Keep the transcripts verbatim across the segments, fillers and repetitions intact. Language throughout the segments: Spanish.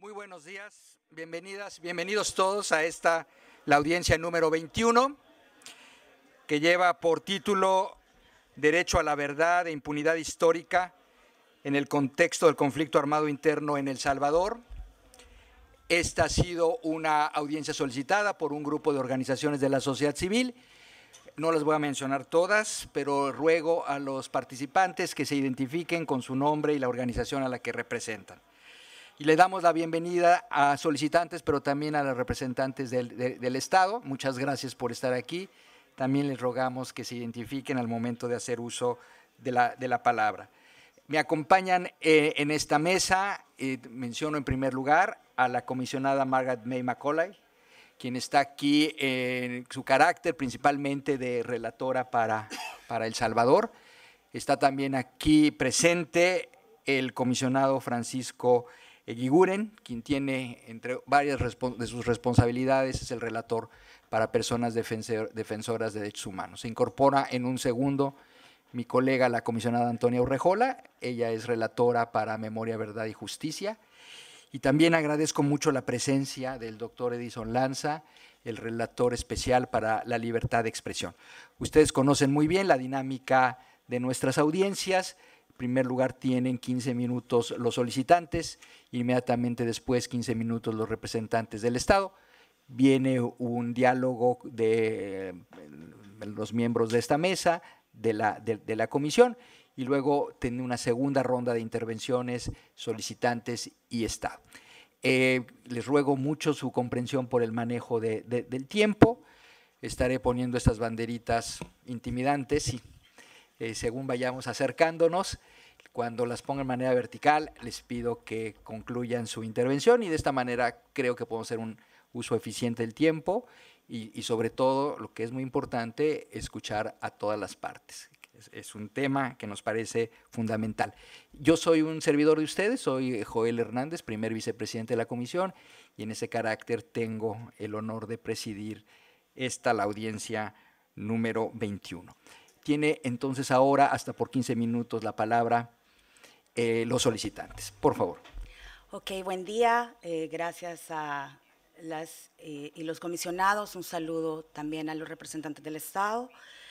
Muy buenos días, bienvenidas, bienvenidos todos a esta, la audiencia número veintiuno, que lleva por título Derecho a la verdad e impunidad histórica en el contexto del conflicto armado interno en El Salvador. Esta ha sido una audiencia solicitada por un grupo de organizaciones de la sociedad civil. No las voy a mencionar todas, pero ruego a los participantes que se identifiquen con su nombre y la organización a la que representan. Y le damos la bienvenida a solicitantes, pero también a los representantes del, de, del Estado. Muchas gracias por estar aquí. También les rogamos que se identifiquen al momento de hacer uso de la, de la palabra. Me acompañan eh, en esta mesa, eh, menciono en primer lugar a la comisionada Margaret May Macaulay, quien está aquí en su carácter principalmente de relatora para, para El Salvador. Está también aquí presente el comisionado Francisco Eguiguren, quien tiene entre varias de sus responsabilidades, es el relator para personas defensor, defensoras de derechos humanos. Se incorpora en un segundo mi colega, la comisionada Antonia Urrejola, ella es relatora para Memoria, Verdad y Justicia. Y también agradezco mucho la presencia del doctor Edison Lanza, el relator especial para la libertad de expresión. Ustedes conocen muy bien la dinámica de nuestras audiencias. En primer lugar tienen quince minutos los solicitantes, inmediatamente después quince minutos los representantes del Estado. Viene un diálogo de los miembros de esta mesa, de la, de, de la comisión, y luego tiene una segunda ronda de intervenciones, solicitantes y Estado. Eh, les ruego mucho su comprensión por el manejo de, de, del tiempo. Estaré poniendo estas banderitas intimidantes y Eh, según vayamos acercándonos, cuando las pongan de manera vertical, les pido que concluyan su intervención y de esta manera creo que podemos hacer un uso eficiente del tiempo y, y sobre todo, lo que es muy importante, escuchar a todas las partes. Es, es un tema que nos parece fundamental. Yo soy un servidor de ustedes, soy Joel Hernández, primer vicepresidente de la comisión, y en ese carácter tengo el honor de presidir esta, la audiencia número veintiuno. Tiene entonces ahora hasta por quince minutos la palabra eh, los solicitantes. Por favor. Ok, buen día. Eh, gracias a las eh, y los comisionados. Un saludo también a los representantes del Estado.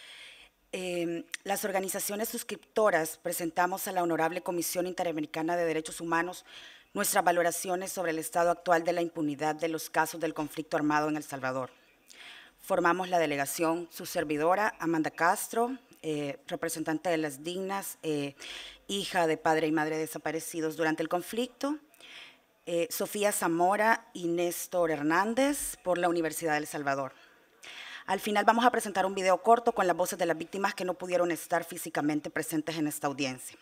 Eh, las organizaciones suscriptoras presentamos a la Honorable Comisión Interamericana de Derechos Humanos nuestras valoraciones sobre el estado actual de la impunidad de los casos del conflicto armado en El Salvador. Formamos la delegación, su servidora, Amanda Castro, eh, representante de las Dignas, eh, hija de padre y madre desaparecidos durante el conflicto, eh, Sofía Zamora y Néstor Hernández por la Universidad de El Salvador. Al final vamos a presentar un video corto con las voces de las víctimas que no pudieron estar físicamente presentes en esta audiencia.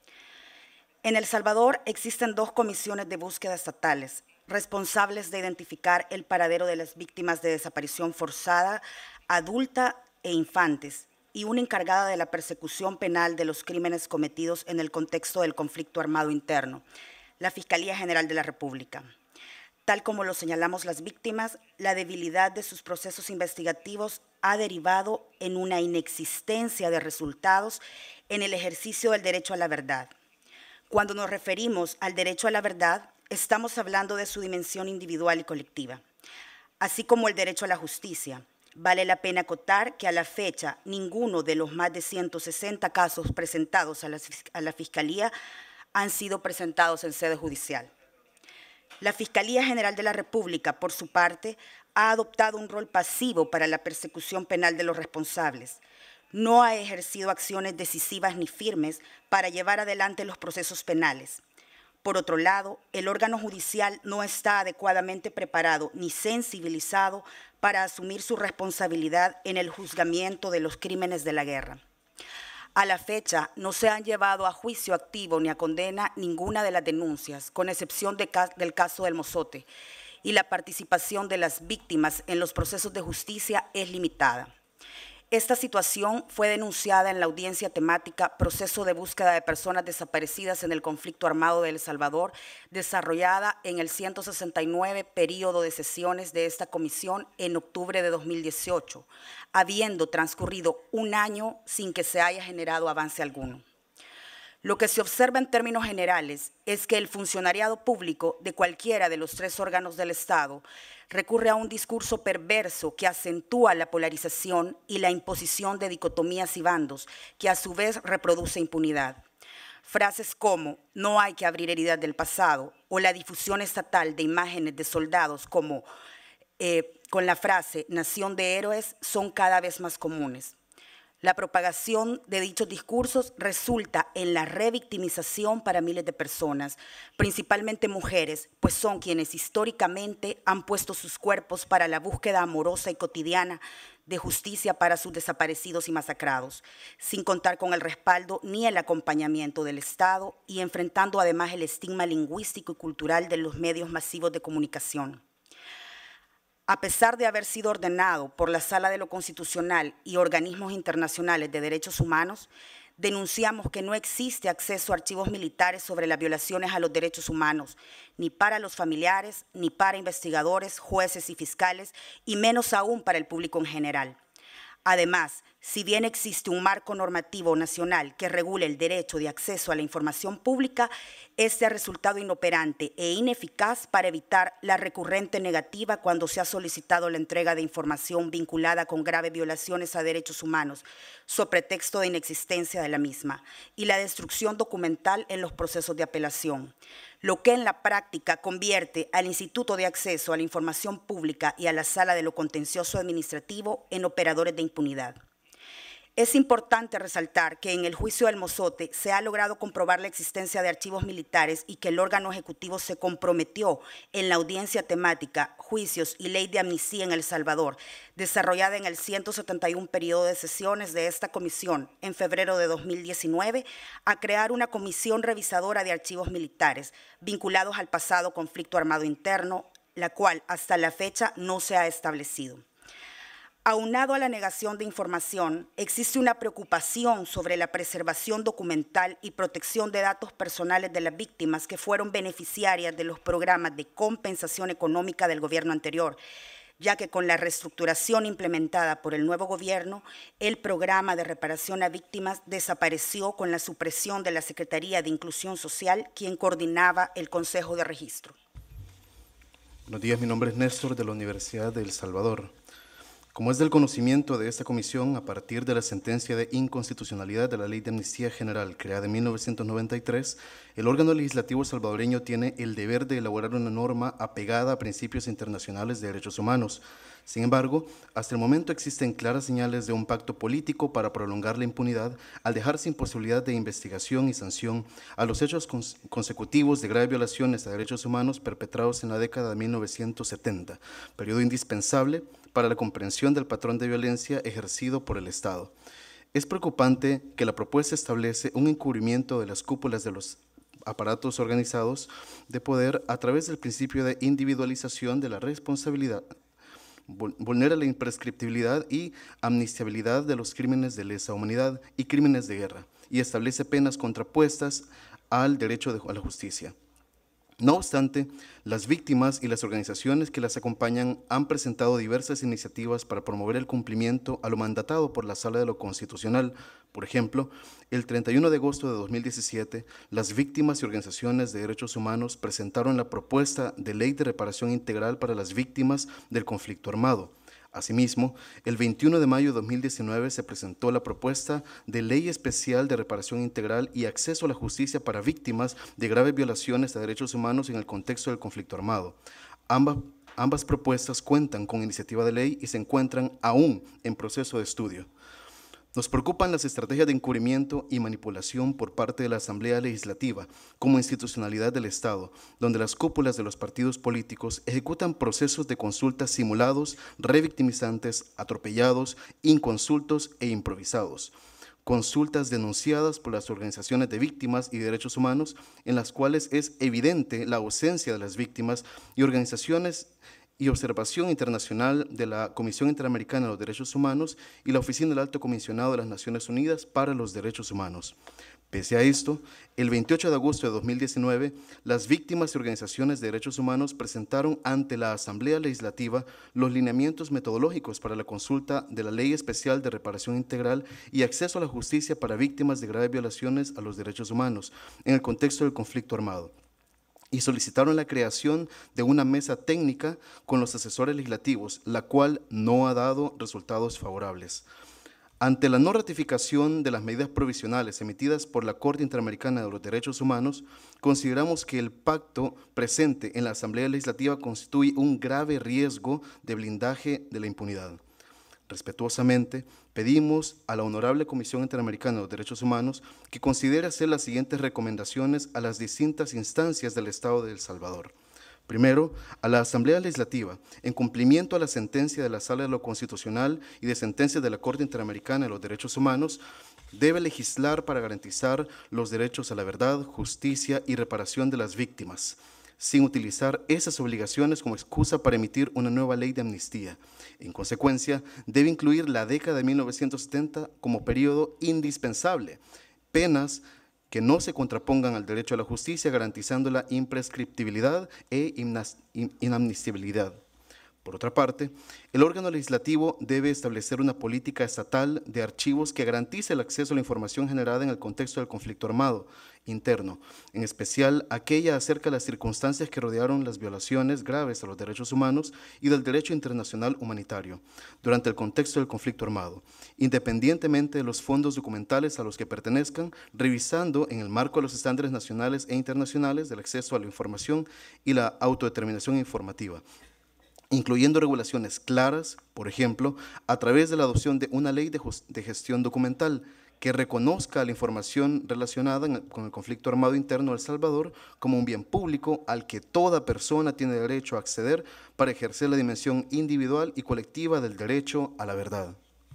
En El Salvador existen dos comisiones de búsqueda estatales, responsables de identificar el paradero de las víctimas de desaparición forzada, adulta e infantes, y una encargada de la persecución penal de los crímenes cometidos en el contexto del conflicto armado interno, la Fiscalía General de la República. Tal como lo señalamos las víctimas, la debilidad de sus procesos investigativos ha derivado en una inexistencia de resultados en el ejercicio del derecho a la verdad. Cuando nos referimos al derecho a la verdad, estamos hablando de su dimensión individual y colectiva, así como el derecho a la justicia. Vale la pena acotar que a la fecha ninguno de los más de ciento sesenta casos presentados a la, a la Fiscalía han sido presentados en sede judicial. La Fiscalía General de la República, por su parte, ha adoptado un rol pasivo para la persecución penal de los responsables. No ha ejercido acciones decisivas ni firmes para llevar adelante los procesos penales. Por otro lado, el órgano judicial no está adecuadamente preparado ni sensibilizado para asumir su responsabilidad en el juzgamiento de los crímenes de la guerra. A la fecha, no se han llevado a juicio activo ni a condena ninguna de las denuncias, con excepción de, del caso del Mozote, y la participación de las víctimas en los procesos de justicia es limitada. Esta situación fue denunciada en la audiencia temática Proceso de búsqueda de personas desaparecidas en el conflicto armado de El Salvador, desarrollada en el ciento sesenta y nueve período de sesiones de esta comisión en octubre de dos mil dieciocho, habiendo transcurrido un año sin que se haya generado avance alguno. Lo que se observa en términos generales es que el funcionariado público de cualquiera de los tres órganos del Estado recurre a un discurso perverso que acentúa la polarización y la imposición de dicotomías y bandos, que a su vez reproduce impunidad. Frases como "no hay que abrir heridas del pasado" o la difusión estatal de imágenes de soldados como eh, con la frase "nación de héroes" son cada vez más comunes. La propagación de dichos discursos resulta en la revictimización para miles de personas, principalmente mujeres, pues son quienes históricamente han puesto sus cuerpos para la búsqueda amorosa y cotidiana de justicia para sus desaparecidos y masacrados, sin contar con el respaldo ni el acompañamiento del Estado y enfrentando además el estigma lingüístico y cultural de los medios masivos de comunicación. A pesar de haber sido ordenado por la Sala de lo Constitucional y organismos internacionales de derechos humanos, denunciamos que no existe acceso a archivos militares sobre las violaciones a los derechos humanos, ni para los familiares, ni para investigadores, jueces y fiscales, y menos aún para el público en general. Además, si bien existe un marco normativo nacional que regule el derecho de acceso a la información pública, este ha resultado inoperante e ineficaz para evitar la recurrente negativa cuando se ha solicitado la entrega de información vinculada con graves violaciones a derechos humanos, so pretexto de inexistencia de la misma, y la destrucción documental en los procesos de apelación, lo que en la práctica convierte al Instituto de Acceso a la Información Pública y a la Sala de lo Contencioso Administrativo en operadores de impunidad. Es importante resaltar que en el juicio del Mozote se ha logrado comprobar la existencia de archivos militares y que el órgano ejecutivo se comprometió en la audiencia temática Juicios y Ley de Amnistía en El Salvador, desarrollada en el ciento setenta y uno periodo de sesiones de esta comisión en febrero de dos mil diecinueve, a crear una comisión revisadora de archivos militares vinculados al pasado conflicto armado interno, la cual hasta la fecha no se ha establecido. Aunado a la negación de información, existe una preocupación sobre la preservación documental y protección de datos personales de las víctimas que fueron beneficiarias de los programas de compensación económica del gobierno anterior, ya que con la reestructuración implementada por el nuevo gobierno, el programa de reparación a víctimas desapareció con la supresión de la Secretaría de Inclusión Social, quien coordinaba el Consejo de Registro. Buenos días, mi nombre es Néstor de la Universidad de El Salvador. Como es del conocimiento de esta comisión, a partir de la sentencia de inconstitucionalidad de la Ley de Amnistía General, creada en mil novecientos noventa y tres, el órgano legislativo salvadoreño tiene el deber de elaborar una norma apegada a principios internacionales de derechos humanos. Sin embargo, hasta el momento existen claras señales de un pacto político para prolongar la impunidad al dejar sin posibilidad de investigación y sanción a los hechos cons- consecutivos de graves violaciones a derechos humanos perpetrados en la década de mil novecientos setenta, periodo indispensable para la comprensión del patrón de violencia ejercido por el Estado. Es preocupante que la propuesta establece un encubrimiento de las cúpulas de los aparatos organizados de poder a través del principio de individualización de la responsabilidad, vulnera la imprescriptibilidad y amnistiabilidad de los crímenes de lesa humanidad y crímenes de guerra, y establece penas contrapuestas al derecho de, a la justicia. No obstante, las víctimas y las organizaciones que las acompañan han presentado diversas iniciativas para promover el cumplimiento a lo mandatado por la Sala de lo Constitucional. Por ejemplo, el treinta y uno de agosto de dos mil diecisiete, las víctimas y organizaciones de derechos humanos presentaron la propuesta de Ley de Reparación Integral para las Víctimas del Conflicto Armado. Asimismo, el veintiuno de mayo de dos mil diecinueve se presentó la propuesta de Ley Especial de Reparación Integral y Acceso a la Justicia para Víctimas de Graves Violaciones a Derechos Humanos en el contexto del conflicto armado. Ambas, ambas propuestas cuentan con iniciativa de ley y se encuentran aún en proceso de estudio. Nos preocupan las estrategias de encubrimiento y manipulación por parte de la Asamblea Legislativa como institucionalidad del Estado, donde las cúpulas de los partidos políticos ejecutan procesos de consulta simulados, revictimizantes, atropellados, inconsultos e improvisados. Consultas denunciadas por las organizaciones de víctimas y derechos humanos, en las cuales es evidente la ausencia de las víctimas y organizaciones y observación internacional de la Comisión Interamericana de los Derechos Humanos y la Oficina del Alto Comisionado de las Naciones Unidas para los Derechos Humanos. Pese a esto, el veintiocho de agosto de dos mil diecinueve, las víctimas y organizaciones de derechos humanos presentaron ante la Asamblea Legislativa los lineamientos metodológicos para la consulta de la Ley Especial de Reparación Integral y Acceso a la Justicia para víctimas de graves violaciones a los derechos humanos en el contexto del conflicto armado, y solicitaron la creación de una mesa técnica con los asesores legislativos, la cual no ha dado resultados favorables. Ante la no ratificación de las medidas provisionales emitidas por la Corte Interamericana de los Derechos Humanos, consideramos que el pacto presente en la Asamblea Legislativa constituye un grave riesgo de blindaje de la impunidad. Respetuosamente, pedimos a la Honorable Comisión Interamericana de los Derechos Humanos que considere hacer las siguientes recomendaciones a las distintas instancias del Estado de El Salvador. Primero, a la Asamblea Legislativa, en cumplimiento a la sentencia de la Sala de lo Constitucional y de sentencias de la Corte Interamericana de los Derechos Humanos, debe legislar para garantizar los derechos a la verdad, justicia y reparación de las víctimas, sin utilizar esas obligaciones como excusa para emitir una nueva ley de amnistía. En consecuencia, debe incluir la década de mil novecientos setenta como periodo indispensable, penas que no se contrapongan al derecho a la justicia, garantizando la imprescriptibilidad e inamnistibilidad. Por otra parte, el órgano legislativo debe establecer una política estatal de archivos que garantice el acceso a la información generada en el contexto del conflicto armado interno, en especial aquella acerca de las circunstancias que rodearon las violaciones graves a los derechos humanos y del derecho internacional humanitario durante el contexto del conflicto armado, independientemente de los fondos documentales a los que pertenezcan, revisando en el marco de los estándares nacionales e internacionales del acceso a la información y la autodeterminación informativa, incluyendo regulaciones claras, por ejemplo, a través de la adopción de una ley de, de gestión documental que reconozca la información relacionada en el, con el conflicto armado interno de El Salvador como un bien público al que toda persona tiene derecho a acceder para ejercer la dimensión individual y colectiva del derecho a la verdad.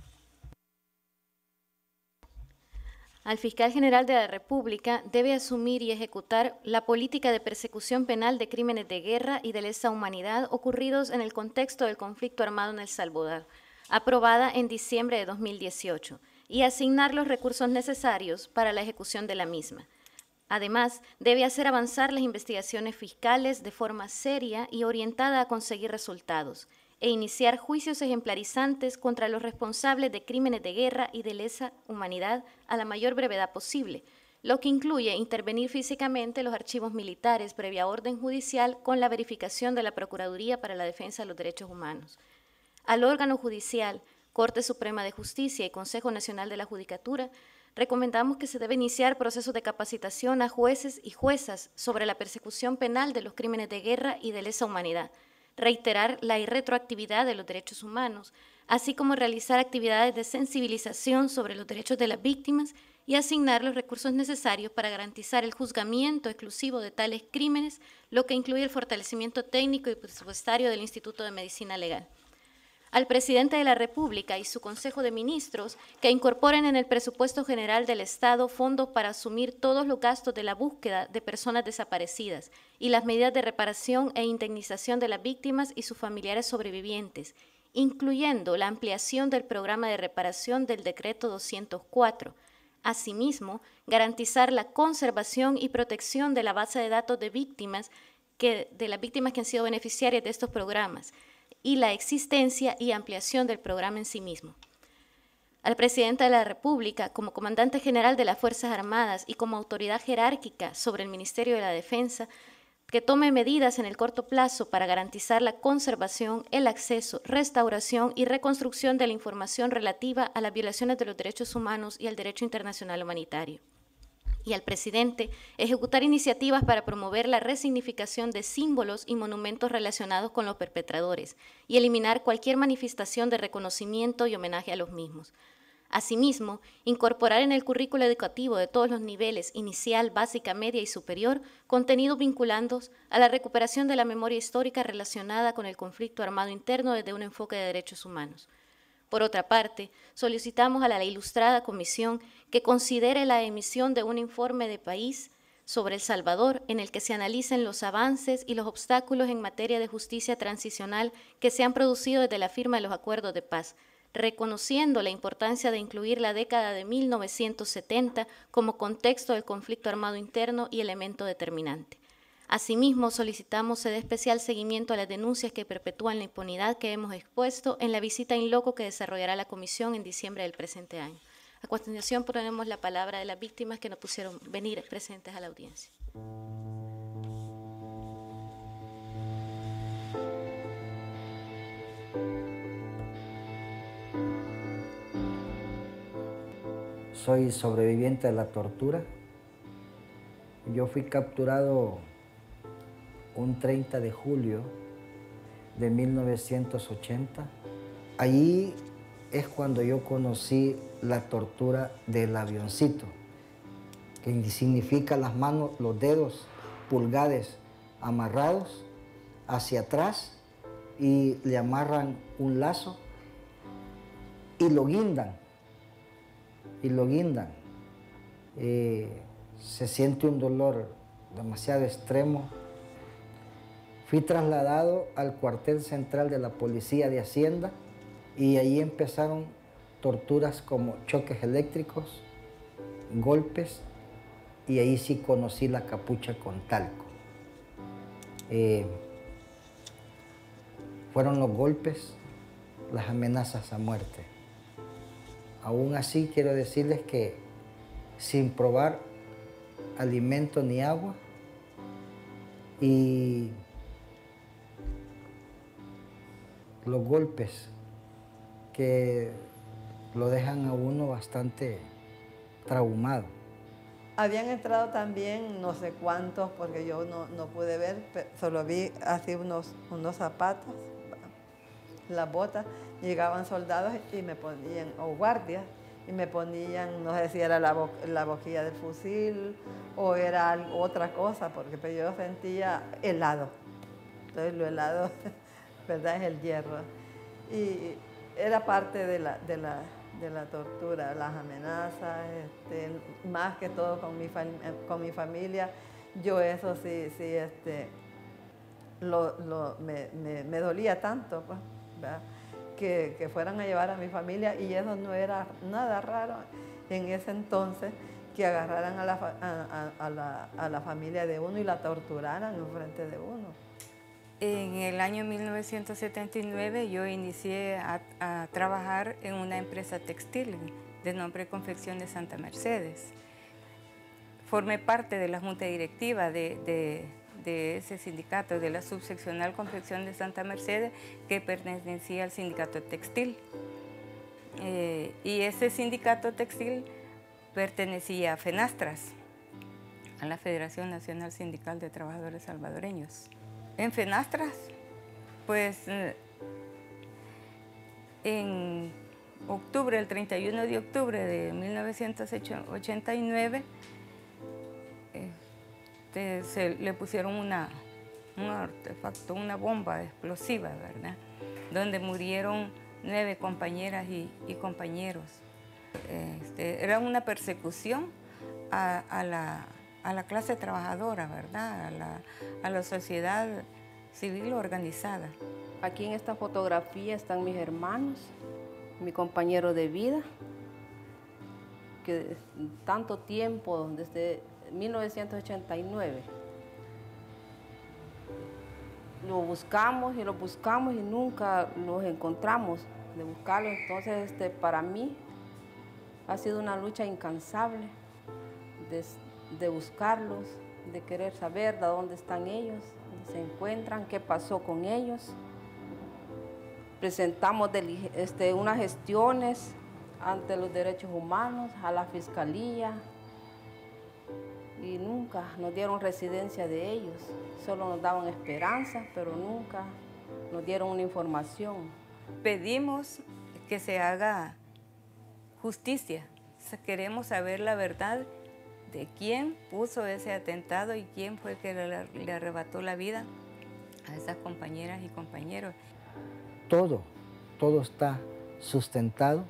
Al fiscal general de la República debe asumir y ejecutar la política de persecución penal de crímenes de guerra y de lesa humanidad ocurridos en el contexto del conflicto armado en El Salvador, aprobada en diciembre de dos mil dieciocho, y asignar los recursos necesarios para la ejecución de la misma. Además, debe hacer avanzar las investigaciones fiscales de forma seria y orientada a conseguir resultados, e iniciar juicios ejemplarizantes contra los responsables de crímenes de guerra y de lesa humanidad a la mayor brevedad posible, lo que incluye intervenir físicamente los archivos militares previa orden judicial con la verificación de la Procuraduría para la Defensa de los Derechos Humanos. Al órgano judicial, Corte Suprema de Justicia y Consejo Nacional de la Judicatura, recomendamos que se debe iniciar procesos de capacitación a jueces y juezas sobre la persecución penal de los crímenes de guerra y de lesa humanidad, reiterar la irretroactividad de los derechos humanos, así como realizar actividades de sensibilización sobre los derechos de las víctimas y asignar los recursos necesarios para garantizar el juzgamiento exclusivo de tales crímenes, lo que incluye el fortalecimiento técnico y presupuestario del Instituto de Medicina Legal. Al presidente de la República y su Consejo de Ministros que incorporen en el presupuesto general del Estado fondos para asumir todos los gastos de la búsqueda de personas desaparecidas y las medidas de reparación e indemnización de las víctimas y sus familiares sobrevivientes, incluyendo la ampliación del programa de reparación del Decreto doscientos cuatro. Asimismo, garantizar la conservación y protección de la base de datos de víctimas que, de las víctimas que han sido beneficiarias de estos programas, y la existencia y ampliación del programa en sí mismo. Al presidente de la República, como comandante general de las Fuerzas Armadas y como autoridad jerárquica sobre el Ministerio de la Defensa, que tome medidas en el corto plazo para garantizar la conservación, el acceso, restauración y reconstrucción de la información relativa a las violaciones de los derechos humanos y al derecho internacional humanitario. Y al presidente, ejecutar iniciativas para promover la resignificación de símbolos y monumentos relacionados con los perpetradores y eliminar cualquier manifestación de reconocimiento y homenaje a los mismos. Asimismo, incorporar en el currículo educativo de todos los niveles, inicial, básica, media y superior, contenidos vinculandos a la recuperación de la memoria histórica relacionada con el conflicto armado interno desde un enfoque de derechos humanos. Por otra parte, solicitamos a la ilustrada comisión que considere la emisión de un informe de país sobre El Salvador en el que se analicen los avances y los obstáculos en materia de justicia transicional que se han producido desde la firma de los acuerdos de paz, reconociendo la importancia de incluir la década de mil novecientos setenta como contexto del conflicto armado interno y elemento determinante. Asimismo, solicitamos se dé especial seguimiento a las denuncias que perpetúan la impunidad que hemos expuesto en la visita in loco que desarrollará la Comisión en diciembre del presente año. A continuación, ponemos la palabra de las víctimas que nos pusieron venir presentes a la audiencia. Soy sobreviviente de la tortura. Yo fui capturado un treinta de julio de mil novecientos ochenta. Allí es cuando yo conocí la tortura del avioncito, que significa las manos, los dedos, pulgares amarrados hacia atrás y le amarran un lazo y lo guindan, y lo guindan. Eh, se siente un dolor demasiado extremo. Fui trasladado al cuartel central de la Policía de Hacienda y ahí empezaron torturas como choques eléctricos, golpes, y ahí sí conocí la capucha con talco. Eh, fueron los golpes, las amenazas a muerte. Aún así quiero decirles que sin probar alimento ni agua, y los golpes que lo dejan a uno bastante traumado. Habían entrado también no sé cuántos, porque yo no, no pude ver, solo vi así unos, unos zapatos, las botas, llegaban soldados y me ponían, o guardias, y me ponían, no sé si era la, bo la boquilla del fusil o era algo, otra cosa, porque pero yo sentía helado. Entonces lo helado, ¿verdad? Es el hierro. Y era parte de la, de la, de la tortura, las amenazas, este, más que todo con mi, con mi familia. Yo eso sí, sí, este, lo, lo, me, me, me dolía tanto, pues, ¿verdad? Que, que fueran a llevar a mi familia, y eso no era nada raro en ese entonces, que agarraran a la, a, a, a la, a la familia de uno y la torturaran en frente de uno. En el año mil novecientos setenta y nueve yo inicié a, a trabajar en una empresa textil de nombre Confecciones Santa Mercedes. Formé parte de la junta directiva de, de, de ese sindicato, de la subseccional Confección de Santa Mercedes, que pertenecía al sindicato textil. Eh, y ese sindicato textil pertenecía a FENASTRAS, a la Federación Nacional Sindical de Trabajadores Salvadoreños. En FENASTRAS, pues en octubre, el treinta y uno de octubre de mil novecientos ochenta y nueve, este, se le pusieron una, un artefacto, una bomba explosiva, ¿verdad? Donde murieron nueve compañeras y, y compañeros. Este, era una persecución a, a la... a la clase trabajadora, ¿verdad? A la, a la sociedad civil organizada. Aquí en esta fotografía están mis hermanos, mi compañero de vida, que tanto tiempo, desde mil novecientos ochenta y nueve, lo buscamos y lo buscamos y nunca los encontramos de buscarlo. Entonces, este, para mí ha sido una lucha incansable de, de buscarlos, de querer saber de dónde están ellos, dónde se encuentran, qué pasó con ellos. Presentamos de, este, unas gestiones ante los derechos humanos, a la Fiscalía, y nunca nos dieron residencia de ellos. Solo nos daban esperanza, pero nunca nos dieron una información. Pedimos que se haga justicia. Queremos saber la verdad de quién puso ese atentado y quién fue el que le, le arrebató la vida a esas compañeras y compañeros. Todo, todo está sustentado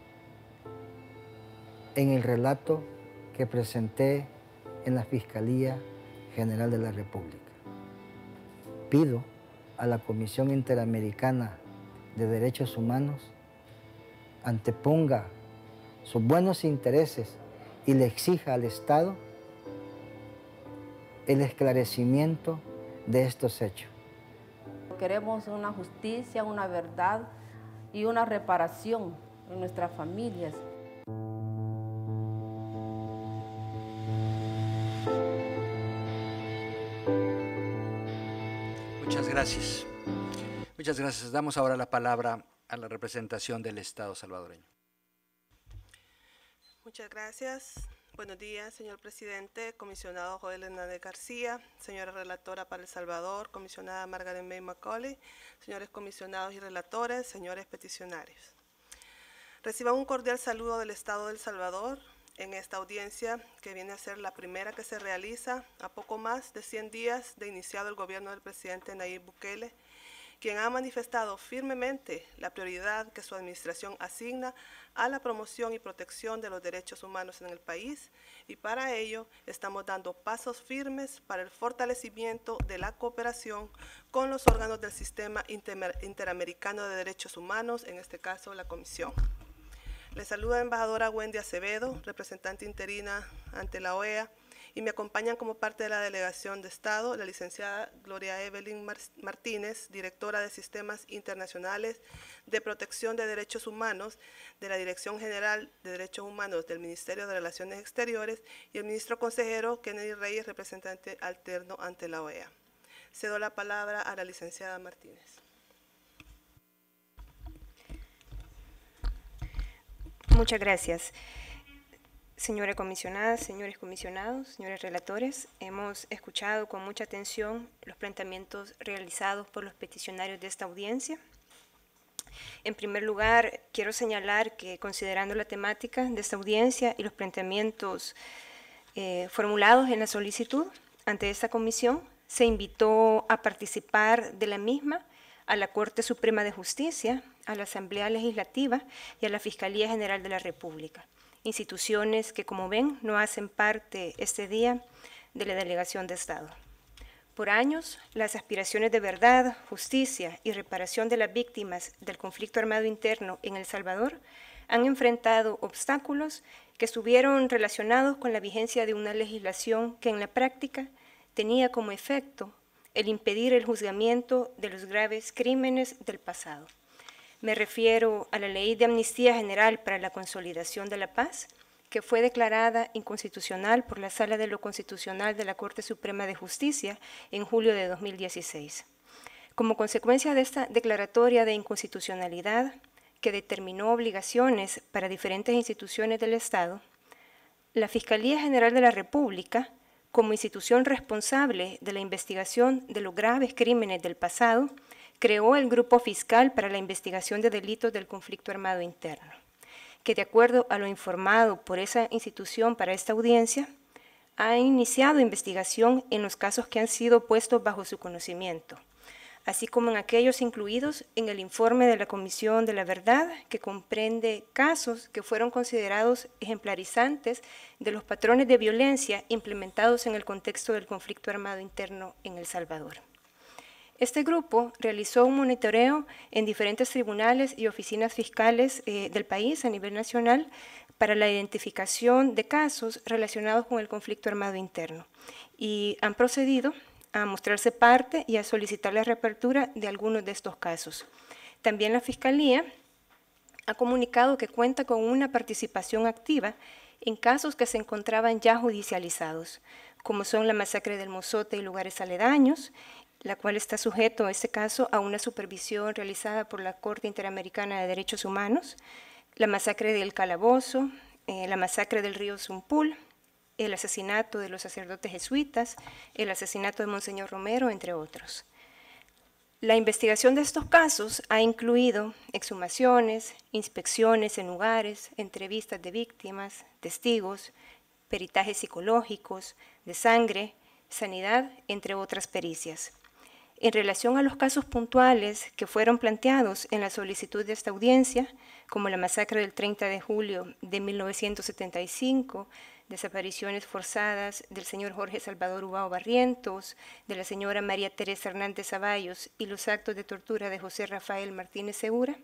en el relato que presenté en la Fiscalía General de la República. Pido a la Comisión Interamericana de Derechos Humanos anteponga sus buenos intereses y le exija al Estado el esclarecimiento de estos hechos. Queremos una justicia, una verdad y una reparación en nuestras familias. Muchas gracias. Muchas gracias. Damos ahora la palabra a la representación del Estado salvadoreño. Muchas gracias. Buenos días, señor presidente, comisionado Joel Hernández García, señora relatora para El Salvador, comisionada Margaret May Macaulay, señores comisionados y relatores, señores peticionarios. Reciban un cordial saludo del Estado de El Salvador en esta audiencia que viene a ser la primera que se realiza a poco más de cien días de iniciado el gobierno del presidente Nayib Bukele, quien ha manifestado firmemente la prioridad que su administración asigna a la promoción y protección de los derechos humanos en el país, y para ello estamos dando pasos firmes para el fortalecimiento de la cooperación con los órganos del Sistema Inter- Interamericano de Derechos Humanos, en este caso la Comisión. Les saluda la embajadora Wendy Acevedo, representante interina ante la O E A, y me acompañan como parte de la delegación de Estado la licenciada Gloria Evelyn Martínez, directora de Sistemas Internacionales de Protección de Derechos Humanos de la Dirección General de Derechos Humanos del Ministerio de Relaciones Exteriores, y el ministro consejero Kennedy Reyes, representante alterno ante la O E A. Cedo la palabra a la licenciada Martínez. Muchas gracias. Señora comisionada, señores comisionados, señores relatores, hemos escuchado con mucha atención los planteamientos realizados por los peticionarios de esta audiencia. En primer lugar, quiero señalar que, considerando la temática de esta audiencia y los planteamientos eh, formulados en la solicitud ante esta comisión, se invitó a participar de la misma a la Corte Suprema de Justicia, a la Asamblea Legislativa y a la Fiscalía General de la República, instituciones que, como ven, no hacen parte este día de la Delegación de Estado. Por años, las aspiraciones de verdad, justicia y reparación de las víctimas del conflicto armado interno en El Salvador han enfrentado obstáculos que estuvieron relacionados con la vigencia de una legislación que en la práctica tenía como efecto el impedir el juzgamiento de los graves crímenes del pasado. Me refiero a la Ley de Amnistía General para la Consolidación de la Paz, que fue declarada inconstitucional por la Sala de lo Constitucional de la Corte Suprema de Justicia en julio de dos mil dieciséis. Como consecuencia de esta declaratoria de inconstitucionalidad, que determinó obligaciones para diferentes instituciones del Estado, la Fiscalía General de la República, como institución responsable de la investigación de los graves crímenes del pasado, creó el Grupo Fiscal para la Investigación de Delitos del Conflicto Armado Interno, que, de acuerdo a lo informado por esa institución para esta audiencia, ha iniciado investigación en los casos que han sido puestos bajo su conocimiento, así como en aquellos incluidos en el informe de la Comisión de la Verdad, que comprende casos que fueron considerados ejemplarizantes de los patrones de violencia implementados en el contexto del conflicto armado interno en El Salvador. Este grupo realizó un monitoreo en diferentes tribunales y oficinas fiscales eh, del país a nivel nacional para la identificación de casos relacionados con el conflicto armado interno, y han procedido a mostrarse parte y a solicitar la reapertura de algunos de estos casos. También la Fiscalía ha comunicado que cuenta con una participación activa en casos que se encontraban ya judicializados, como son la masacre del Mozote y lugares aledaños, la cual está sujeto, en este caso, a una supervisión realizada por la Corte Interamericana de Derechos Humanos, la masacre del Calabozo, eh, la masacre del río Zumpul, el asesinato de los sacerdotes jesuitas, el asesinato de Monseñor Romero, entre otros. La investigación de estos casos ha incluido exhumaciones, inspecciones en lugares, entrevistas de víctimas, testigos, peritajes psicológicos, de sangre, sanidad, entre otras pericias. En relación a los casos puntuales que fueron planteados en la solicitud de esta audiencia, como la masacre del treinta de julio de mil novecientos setenta y cinco, desapariciones forzadas del señor Jorge Salvador Ubao Barrientos, de la señora María Teresa Hernández Zavallos y los actos de tortura de José Rafael Martínez Segura,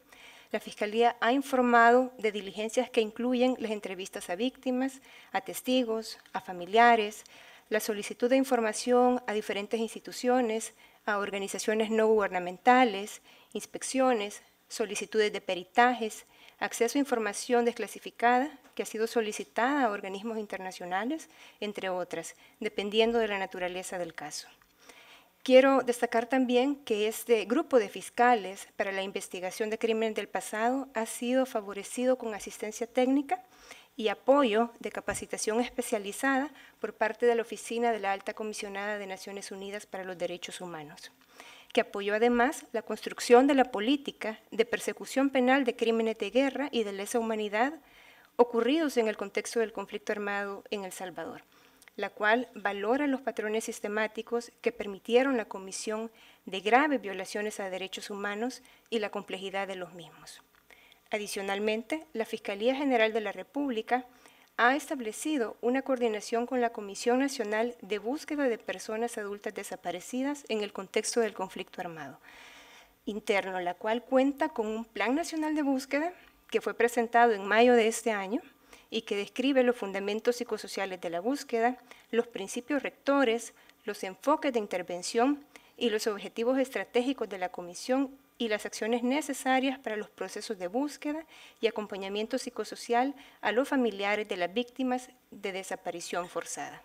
la Fiscalía ha informado de diligencias que incluyen las entrevistas a víctimas, a testigos, a familiares, la solicitud de información a diferentes instituciones, a organizaciones no gubernamentales, inspecciones, solicitudes de peritajes, acceso a información desclasificada que ha sido solicitada a organismos internacionales, entre otras, dependiendo de la naturaleza del caso. Quiero destacar también que este grupo de fiscales para la investigación de crímenes del pasado ha sido favorecido con asistencia técnica y apoyo de capacitación especializada por parte de la Oficina de la Alta Comisionada de Naciones Unidas para los Derechos Humanos, que apoyó además la construcción de la política de persecución penal de crímenes de guerra y de lesa humanidad ocurridos en el contexto del conflicto armado en El Salvador, la cual valora los patrones sistemáticos que permitieron la comisión de graves violaciones a derechos humanos y la complejidad de los mismos. Adicionalmente, la Fiscalía General de la República ha establecido una coordinación con la Comisión Nacional de Búsqueda de Personas Adultas Desaparecidas en el contexto del conflicto armado interno, la cual cuenta con un Plan Nacional de Búsqueda que fue presentado en mayo de este año y que describe los fundamentos psicosociales de la búsqueda, los principios rectores, los enfoques de intervención y los objetivos estratégicos de la Comisión y las acciones necesarias para los procesos de búsqueda y acompañamiento psicosocial a los familiares de las víctimas de desaparición forzada.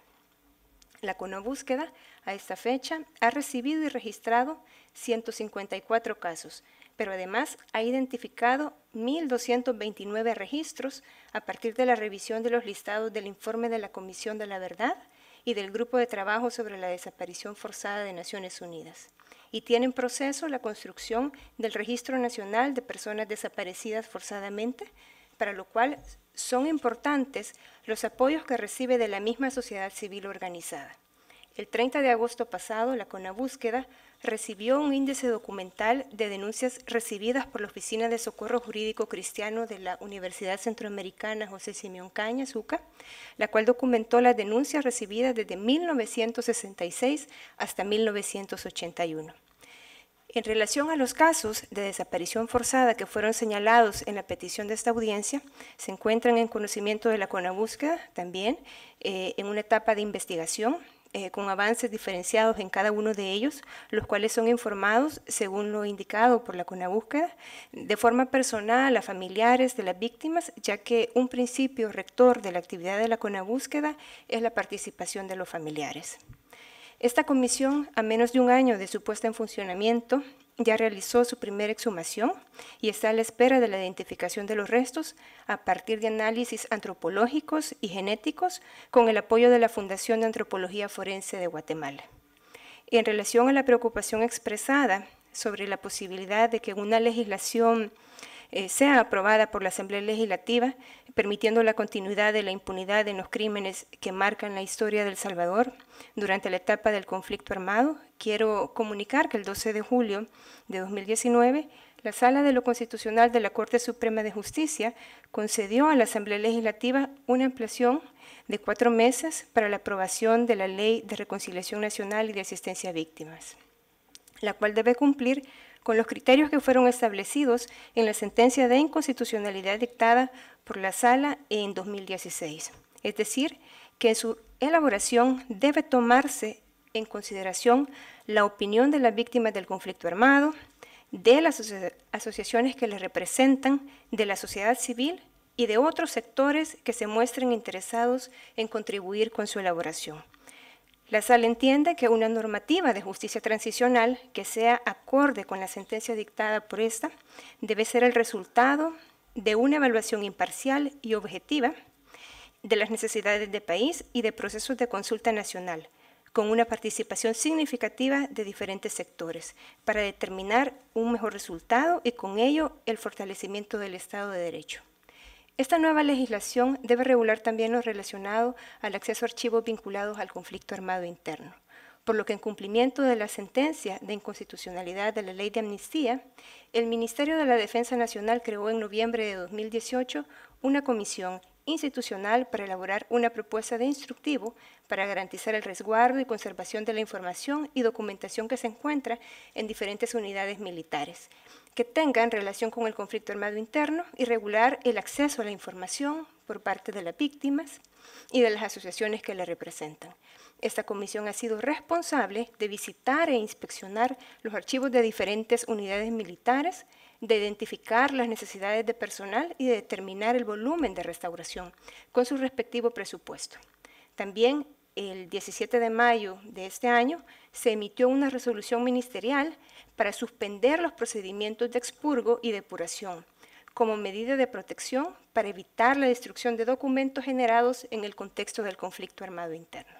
La CONABúsqueda, a esta fecha, ha recibido y registrado ciento cincuenta y cuatro casos, pero además ha identificado mil doscientos veintinueve registros a partir de la revisión de los listados del informe de la Comisión de la Verdad y del Grupo de Trabajo sobre la Desaparición Forzada de Naciones Unidas, y tiene en proceso la construcción del Registro Nacional de Personas Desaparecidas Forzadamente, para lo cual son importantes los apoyos que recibe de la misma sociedad civil organizada. El treinta de agosto pasado, la CONABúsqueda recibió un índice documental de denuncias recibidas por la Oficina de Socorro Jurídico Cristiano de la Universidad Centroamericana José Simeón Cañas, U C A, la cual documentó las denuncias recibidas desde mil novecientos sesenta y seis hasta mil novecientos ochenta y uno. En relación a los casos de desaparición forzada que fueron señalados en la petición de esta audiencia, se encuentran en conocimiento de la CONABúsqueda también eh, en una etapa de investigación, Eh, con avances diferenciados en cada uno de ellos, los cuales son informados, según lo indicado por la CONABúsqueda, de forma personal a familiares de las víctimas, ya que un principio rector de la actividad de la CONABúsqueda es la participación de los familiares. Esta comisión, a menos de un año de su puesta en funcionamiento, ya realizó su primera exhumación y está a la espera de la identificación de los restos a partir de análisis antropológicos y genéticos con el apoyo de la Fundación de Antropología Forense de Guatemala. En relación a la preocupación expresada sobre la posibilidad de que una legislación eh, sea aprobada por la Asamblea Legislativa, permitiendo la continuidad de la impunidad en los crímenes que marcan la historia de El Salvador durante la etapa del conflicto armado, quiero comunicar que el doce de julio de dos mil diecinueve, la Sala de lo Constitucional de la Corte Suprema de Justicia concedió a la Asamblea Legislativa una ampliación de cuatro meses para la aprobación de la Ley de Reconciliación Nacional y de Asistencia a Víctimas, la cual debe cumplir con los criterios que fueron establecidos en la sentencia de inconstitucionalidad dictada por la Sala en dos mil dieciséis. Es decir, que en su elaboración debe tomarse en consideración la opinión de las víctimas del conflicto armado, de las asoci- asociaciones que les representan, de la sociedad civil y de otros sectores que se muestren interesados en contribuir con su elaboración. La Sala entiende que una normativa de justicia transicional que sea acorde con la sentencia dictada por esta debe ser el resultado de una evaluación imparcial y objetiva de las necesidades del país y de procesos de consulta nacional, con una participación significativa de diferentes sectores para determinar un mejor resultado y con ello el fortalecimiento del Estado de Derecho. Esta nueva legislación debe regular también lo relacionado al acceso a archivos vinculados al conflicto armado interno, por lo que en cumplimiento de la sentencia de inconstitucionalidad de la Ley de Amnistía, el Ministerio de la Defensa Nacional creó en noviembre de dos mil dieciocho una comisión institucional para elaborar una propuesta de instructivo para garantizar el resguardo y conservación de la información y documentación que se encuentra en diferentes unidades militares, que tengan relación con el conflicto armado interno y regular el acceso a la información por parte de las víctimas y de las asociaciones que la representan. Esta comisión ha sido responsable de visitar e inspeccionar los archivos de diferentes unidades militares, de identificar las necesidades de personal y de determinar el volumen de restauración con su respectivo presupuesto. También el diecisiete de mayo de este año se emitió una resolución ministerial para suspender los procedimientos de expurgo y depuración como medida de protección para evitar la destrucción de documentos generados en el contexto del conflicto armado interno.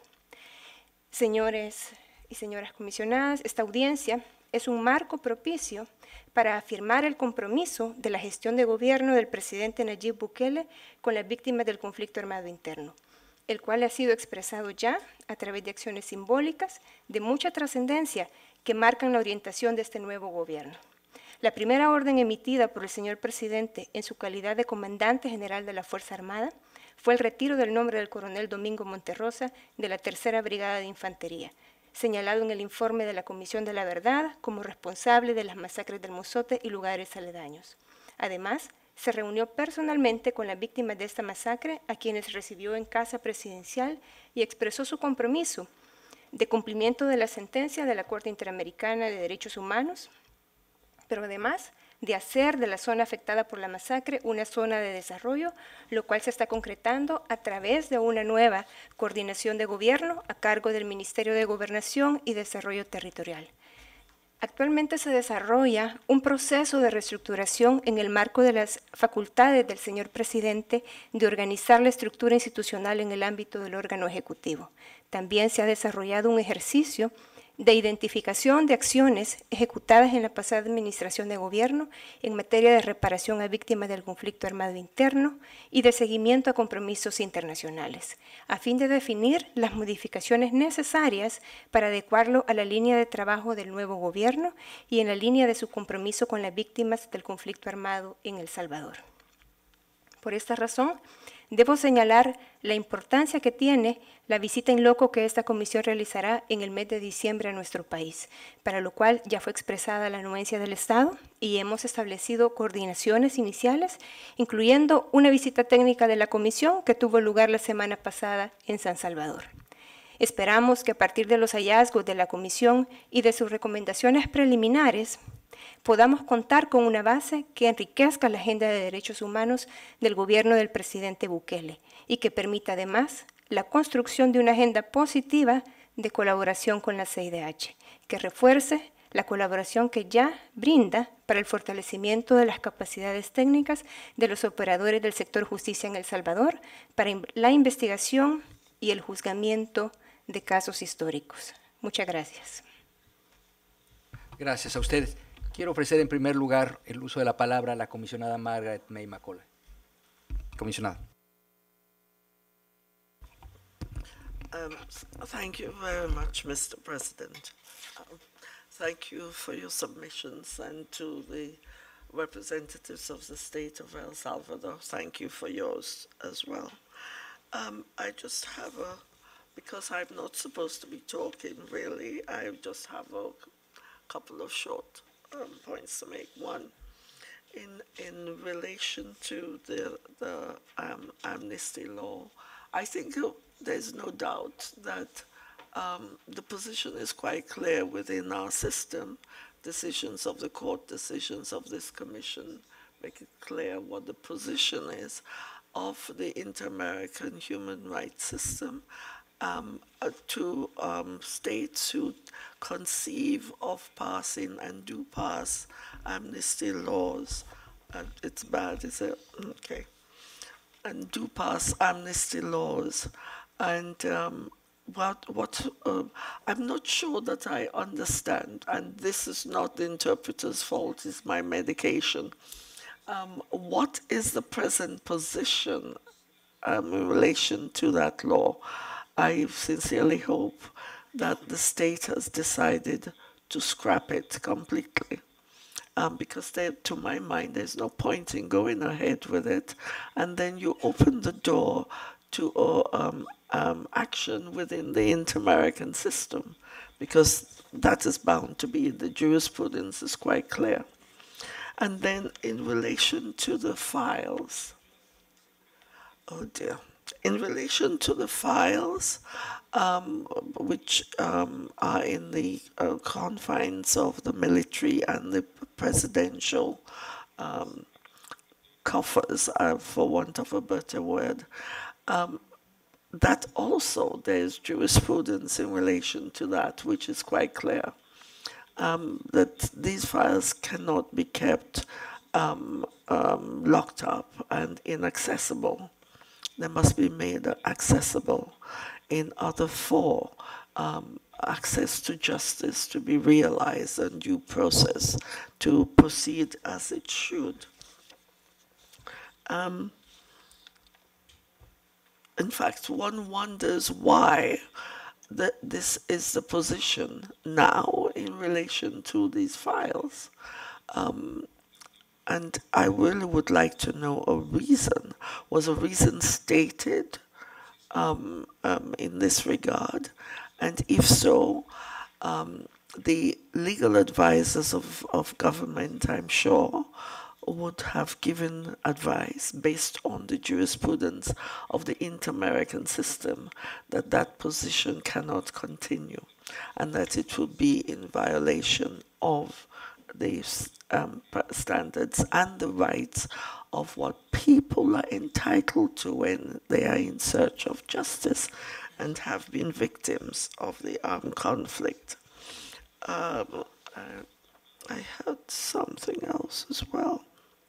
Señores y señoras comisionadas, esta audiencia es un marco propicio para afirmar el compromiso de la gestión de gobierno del presidente Nayib Bukele con las víctimas del conflicto armado interno, el cual ha sido expresado ya a través de acciones simbólicas de mucha trascendencia que marcan la orientación de este nuevo gobierno. La primera orden emitida por el señor presidente en su calidad de comandante general de la Fuerza Armada fue el retiro del nombre del coronel Domingo Monterrosa de la Tercera Brigada de Infantería, señalado en el informe de la Comisión de la Verdad como responsable de las masacres del Mozote y lugares aledaños. Además, se reunió personalmente con las víctimas de esta masacre, a quienes recibió en casa presidencial y expresó su compromiso de cumplimiento de la sentencia de la Corte Interamericana de Derechos Humanos, pero además de hacer de la zona afectada por la masacre una zona de desarrollo, lo cual se está concretando a través de una nueva coordinación de gobierno a cargo del Ministerio de Gobernación y Desarrollo Territorial. Actualmente se desarrolla un proceso de reestructuración en el marco de las facultades del señor presidente de organizar la estructura institucional en el ámbito del órgano ejecutivo. También se ha desarrollado un ejercicio de identificación de acciones ejecutadas en la pasada administración de gobierno en materia de reparación a víctimas del conflicto armado interno y de seguimiento a compromisos internacionales, a fin de definir las modificaciones necesarias para adecuarlo a la línea de trabajo del nuevo gobierno y en la línea de su compromiso con las víctimas del conflicto armado en El Salvador. Por esta razón, debo señalar la importancia que tiene la visita in loco que esta comisión realizará en el mes de diciembre a nuestro país, para lo cual ya fue expresada la anuencia del Estado y hemos establecido coordinaciones iniciales, incluyendo una visita técnica de la comisión que tuvo lugar la semana pasada en San Salvador. Esperamos que a partir de los hallazgos de la comisión y de sus recomendaciones preliminares, podamos contar con una base que enriquezca la agenda de derechos humanos del gobierno del presidente Bukele y que permita además la construcción de una agenda positiva de colaboración con la C I D H, que refuerce la colaboración que ya brinda para el fortalecimiento de las capacidades técnicas de los operadores del sector justicia en El Salvador para la investigación y el juzgamiento de casos históricos. Muchas gracias. Gracias a ustedes. Quiero ofrecer en primer lugar el uso de la palabra a la comisionada Margaret May Macaulay. Comisionada. Um, thank you very much, Mister President. Um, thank you for your submissions, and to the representatives of the state of El Salvador, thank you for yours as well. Um, I just have a, because I'm not supposed to be talking really, I just have a couple of short um, points to make. One, in in relation to the the um, amnesty law, I think uh, there's no doubt that um, the position is quite clear within our system. Decisions of the court, decisions of this commission make it clear what the position is of the inter-American human rights system. Um, uh, to um, states who conceive of passing and do pass amnesty laws. Uh, it's bad, is it? Okay. And do pass amnesty laws. And um, what, what uh, I'm not sure that I understand, and this is not the interpreter's fault, it's my medication. Um, what is the present position um, in relation to that law? I sincerely hope that the state has decided to scrap it completely. um, because they, to my mind, there's no point in going ahead with it, and then you open the door to uh, um, um, action within the inter-American system, because that is bound to be. The jurisprudence is quite clear. And then in relation to the files, oh dear, in relation to the files, um, which um, are in the uh, confines of the military and the presidential um, coffers, uh, for want of a better word, um, that also there's jurisprudence in relation to that, which is quite clear, um, that these files cannot be kept um, um, locked up and inaccessible. They must be made accessible in order for um, access to justice to be realized and due process to proceed as it should. Um, in fact, one wonders why that this is the position now in relation to these files. Um, and I really would like to know a reason. Was a reason stated um, um, in this regard? And if so, um, the legal advisors of, of government, I'm sure, would have given advice based on the jurisprudence of the inter-American system that that position cannot continue and that it would be in violation of the um, standards and the rights of what people are entitled to when they are in search of justice and have been victims of the armed conflict. Um, I, I heard something else as well.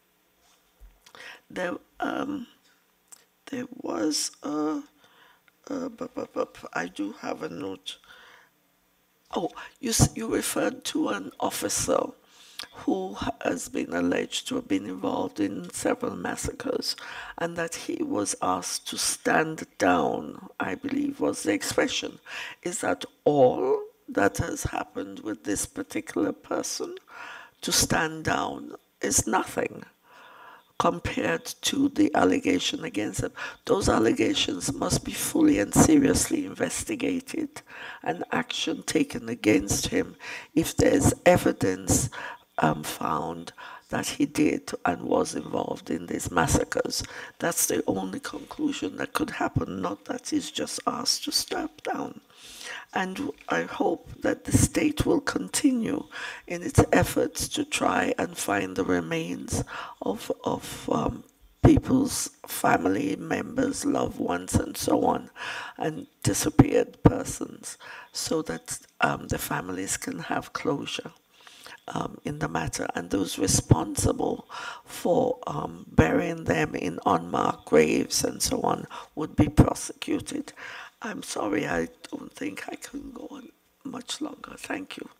There, um, there was a, a, I do have a note. Oh, you, you referred to an officer who has been alleged to have been involved in several massacres, and that he was asked to stand down, I believe was the expression. Is that all that has happened with this particular person? To stand down is nothing compared to the allegation against him. Those allegations must be fully and seriously investigated and action taken against him if there's evidence um, found that he did and was involved in these massacres. That's the only conclusion that could happen, not that he's just asked to step down. And I hope that the state will continue in its efforts to try and find the remains of, of um, people's family members, loved ones, and so on, and disappeared persons, so that um, the families can have closure um, in the matter, and those responsible for um, burying them in unmarked graves and so on would be prosecuted. I'm sorry, I don't think I can go on much longer. Thank you.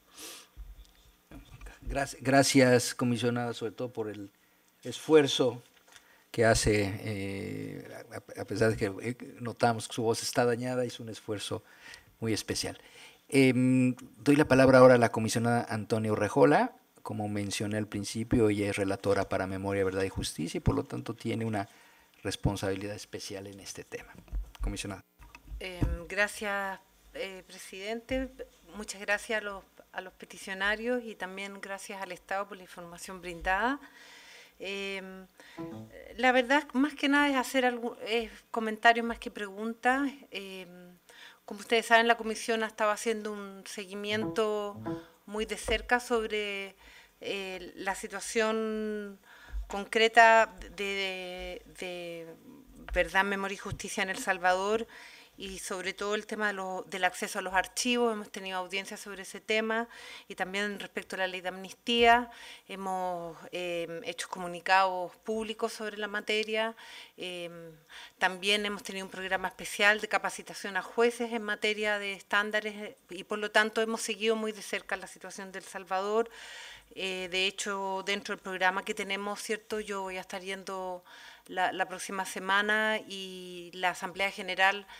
Gracias, gracias, comisionada, sobre todo por el esfuerzo que hace, eh, a pesar de que notamos que su voz está dañada, hizo un esfuerzo muy especial. Eh, doy la palabra ahora a la comisionada Antonia Urrejola. Como mencioné al principio, ella es relatora para Memoria, Verdad y Justicia y por lo tanto tiene una responsabilidad especial en este tema. Comisionada. Eh, gracias, eh, presidente. Muchas gracias a los, a los peticionarios y también gracias al Estado por la información brindada. Eh, la verdad, más que nada, es hacer algún, es comentarios más que preguntas. Eh, como ustedes saben, la Comisión ha estado haciendo un seguimiento muy de cerca sobre eh, la situación concreta de, de, de Verdad, Memoria y Justicia en El Salvador, y sobre todo el tema de lo, del acceso a los archivos. Hemos tenido audiencias sobre ese tema y también respecto a la ley de amnistía hemos eh, hecho comunicados públicos sobre la materia. Eh, también hemos tenido un programa especial de capacitación a jueces en materia de estándares y por lo tanto hemos seguido muy de cerca la situación de El Salvador. Eh, de hecho, dentro del programa que tenemos, cierto, yo voy a estar yendo la, la próxima semana y la Asamblea General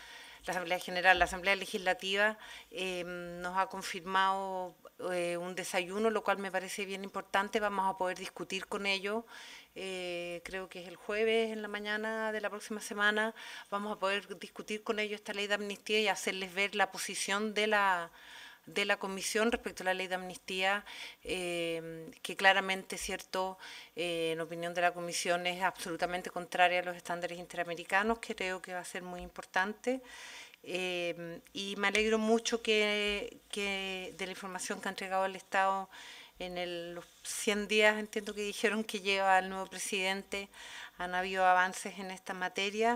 la Asamblea General, la Asamblea Legislativa eh, nos ha confirmado eh, un desayuno, lo cual me parece bien importante. Vamos a poder discutir con ellos. Eh, creo que es el jueves en la mañana de la próxima semana. Vamos a poder discutir con ellos esta ley de amnistía y hacerles ver la posición de la de la Comisión respecto a la ley de amnistía, eh, que claramente, cierto, eh, en opinión de la Comisión es absolutamente contraria a los estándares interamericanos, que creo que va a ser muy importante. Eh, y me alegro mucho que, que de la información que ha entregado el Estado en el, los cien días, entiendo que dijeron que lleva el nuevo presidente, han habido avances en esta materia.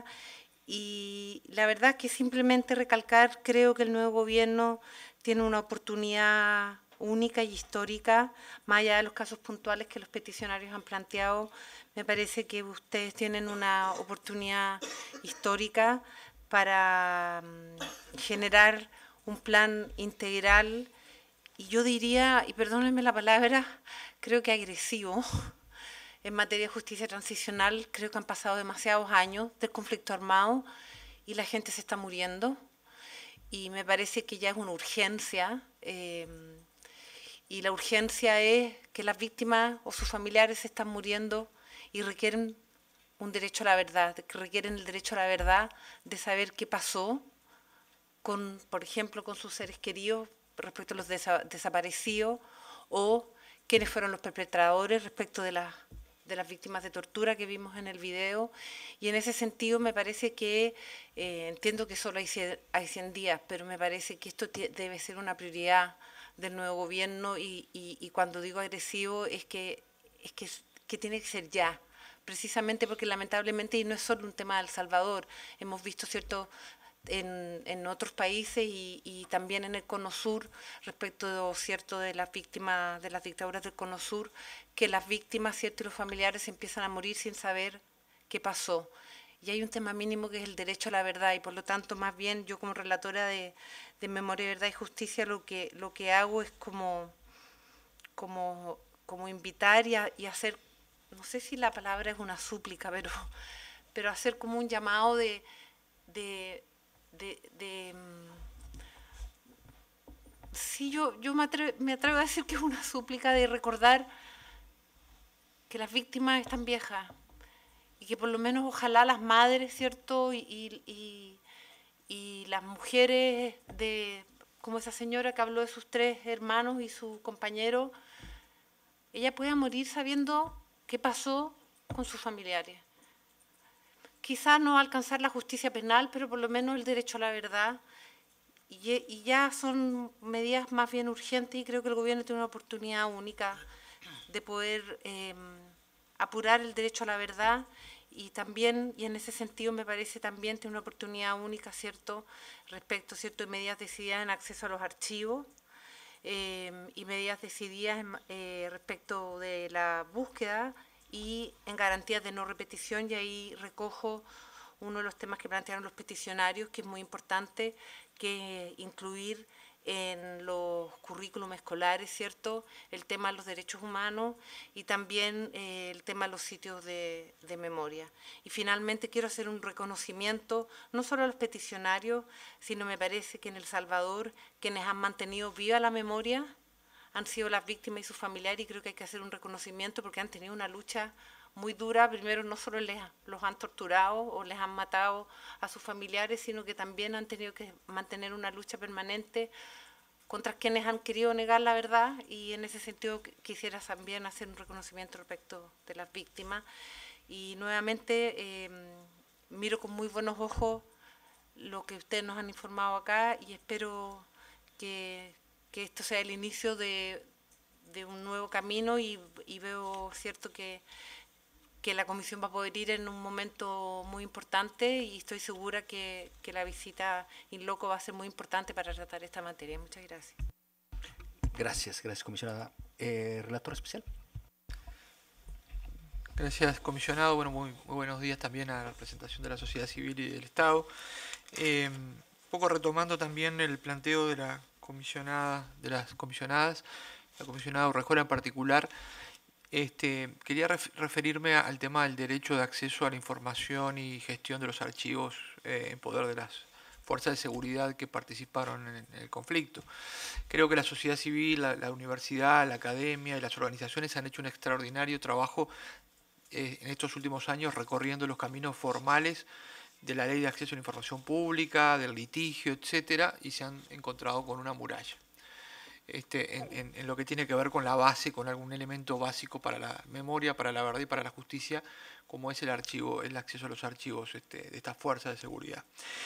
Y la verdad es que simplemente recalcar, creo que el nuevo gobierno tiene una oportunidad única y histórica, más allá de los casos puntuales que los peticionarios han planteado. Me parece que ustedes tienen una oportunidad histórica para um, generar un plan integral, y yo diría, y perdónenme la palabra, creo que agresivo, en materia de justicia transicional. Creo que han pasado demasiados años del conflicto armado y la gente se está muriendo. Y me parece que ya es una urgencia, eh, y la urgencia es que las víctimas o sus familiares se están muriendo y requieren un derecho a la verdad, que requieren el derecho a la verdad de saber qué pasó, con, por ejemplo, con sus seres queridos respecto a los desa desaparecidos, o quiénes fueron los perpetradores respecto de las de las víctimas de tortura que vimos en el video. Y en ese sentido me parece que, eh, entiendo que solo hay cien, hay cien días, pero me parece que esto debe ser una prioridad del nuevo gobierno, y, y, y cuando digo agresivo es que, es que, que tiene que ser ya, precisamente porque lamentablemente, y no es solo un tema de El Salvador, hemos visto cierto En, en otros países y, y también en el Cono Sur, respecto, cierto, de las víctimas de las dictaduras del Cono Sur, que las víctimas, cierto, y los familiares empiezan a morir sin saber qué pasó. Y hay un tema mínimo que es el derecho a la verdad, y por lo tanto, más bien, yo como relatora de, de Memoria, Verdad y Justicia, lo que, lo que hago es como, como, como invitar y, a, y hacer, no sé si la palabra es una súplica, pero, pero hacer como un llamado de... de De, de, sí, yo, yo me, atrevo, me atrevo a decir que es una súplica de recordar que las víctimas están viejas y que por lo menos ojalá las madres, ¿cierto? Y, y, y, y las mujeres, de, como esa señora que habló de sus tres hermanos y su compañero, ella pueda morir sabiendo qué pasó con sus familiares. Quizás no alcanzar la justicia penal, pero por lo menos el derecho a la verdad. Y, y ya son medidas más bien urgentes, y creo que el gobierno tiene una oportunidad única de poder eh, apurar el derecho a la verdad, y también, y en ese sentido me parece también tiene una oportunidad única, ¿cierto?, respecto, ¿cierto?, de medidas decididas en acceso a los archivos, eh, y medidas decididas en, eh, respecto de la búsqueda y en garantías de no repetición. Y ahí recojo uno de los temas que plantearon los peticionarios, que es muy importante, que incluir en los currículums escolares, ¿cierto?, el tema de los derechos humanos, y también eh, el tema de los sitios de, de memoria. Y finalmente quiero hacer un reconocimiento no solo a los peticionarios, sino me parece que en El Salvador quienes han mantenido viva la memoria han sido las víctimas y sus familiares, y creo que hay que hacer un reconocimiento porque han tenido una lucha muy dura. Primero, no solo les, los han torturado o les han matado a sus familiares, sino que también han tenido que mantener una lucha permanente contra quienes han querido negar la verdad, y en ese sentido quisiera también hacer un reconocimiento respecto de las víctimas. Y nuevamente eh, miro con muy buenos ojos lo que ustedes nos han informado acá, y espero que que esto sea el inicio de, de un nuevo camino, y, y veo, cierto, que, que la Comisión va a poder ir en un momento muy importante, y estoy segura que, que la visita in loco va a ser muy importante para tratar esta materia. Muchas gracias. Gracias, gracias, comisionada. Eh, ¿Relator especial? Gracias, comisionado. Bueno, muy, muy buenos días también a la representación de la sociedad civil y del Estado. Eh, un poco retomando también el planteo de la comisionada, de las comisionadas, la comisionada Urrejola en particular, este, quería ref referirme al tema del derecho de acceso a la información y gestión de los archivos eh, en poder de las fuerzas de seguridad que participaron en el conflicto. Creo que la sociedad civil, la, la universidad, la academia y las organizaciones han hecho un extraordinario trabajo eh, en estos últimos años recorriendo los caminos formales de la Ley de Acceso a la Información Pública, del litigio, etcétera, y se han encontrado con una muralla. Este, en, en, en lo que tiene que ver con la base, con algún elemento básico para la memoria, para la verdad y para la justicia, como es el archivo, el acceso a los archivos este, de estas fuerzas de seguridad.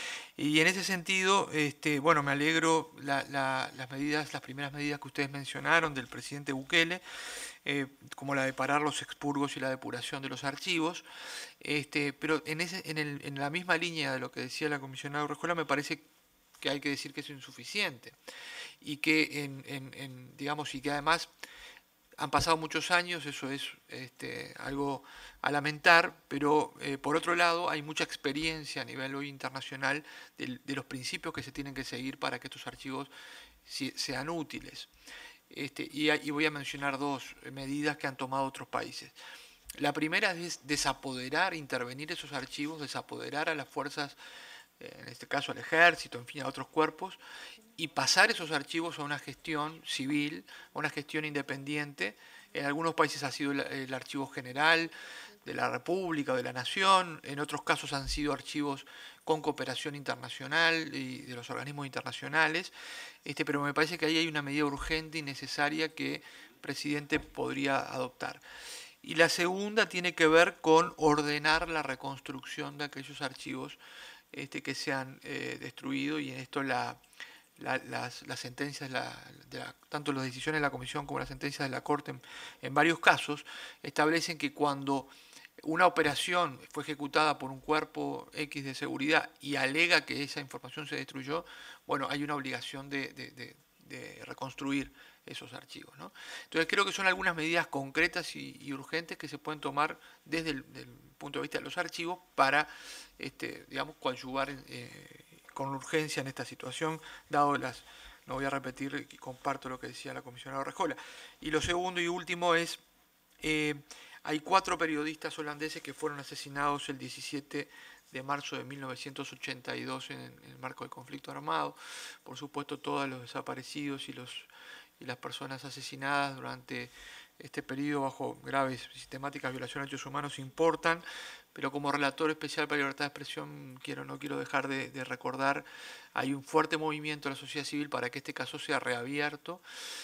Y en ese sentido, este, bueno, me alegro la, la, las medidas, las primeras medidas que ustedes mencionaron del presidente Bukele, eh, como la de parar los expurgos y la depuración de los archivos, este, pero en, ese, en, el, en la misma línea de lo que decía la comisionada Urrejola, me parece que hay que decir que es insuficiente y que en, en, en, digamos, y que además han pasado muchos años, eso es este, algo a lamentar, pero eh, por otro lado hay mucha experiencia a nivel hoy internacional de, de los principios que se tienen que seguir para que estos archivos si, sean útiles. Este, y, y voy a mencionar dos medidas que han tomado otros países. La primera es desapoderar, intervenir esos archivos, desapoderar a las fuerzas, en este caso al ejército, en fin, a otros cuerpos, y pasar esos archivos a una gestión civil, a una gestión independiente. En algunos países ha sido el, el archivo general de la República o de la Nación, en otros casos han sido archivos con cooperación internacional y de los organismos internacionales, este, pero me parece que ahí hay una medida urgente y necesaria que el presidente podría adoptar. Y la segunda tiene que ver con ordenar la reconstrucción de aquellos archivos Este, que se han eh, destruido, y en esto la, la, las, las sentencias, la, de la, tanto las decisiones de la Comisión como las sentencias de la Corte en, en varios casos establecen que cuando una operación fue ejecutada por un cuerpo X de seguridad y alega que esa información se destruyó, bueno, hay una obligación de, de, de, de reconstruir esos archivos, ¿no? Entonces creo que son algunas medidas concretas y, y urgentes que se pueden tomar desde el del punto de vista de los archivos para, este, digamos, coadyuvar eh, con urgencia en esta situación, dado las, no voy a repetir y comparto lo que decía la comisionada Urrejola. Y lo segundo y último es, eh, hay cuatro periodistas holandeses que fueron asesinados el diecisiete de marzo de mil novecientos ochenta y dos en, en el marco del conflicto armado. Por supuesto, todos los desaparecidos y los y las personas asesinadas durante este periodo bajo graves y sistemáticas violaciones de derechos humanos importan, pero como relator especial para la libertad de expresión quiero, no quiero dejar de, de recordar, hay un fuerte movimiento de la sociedad civil para que este caso sea reabierto.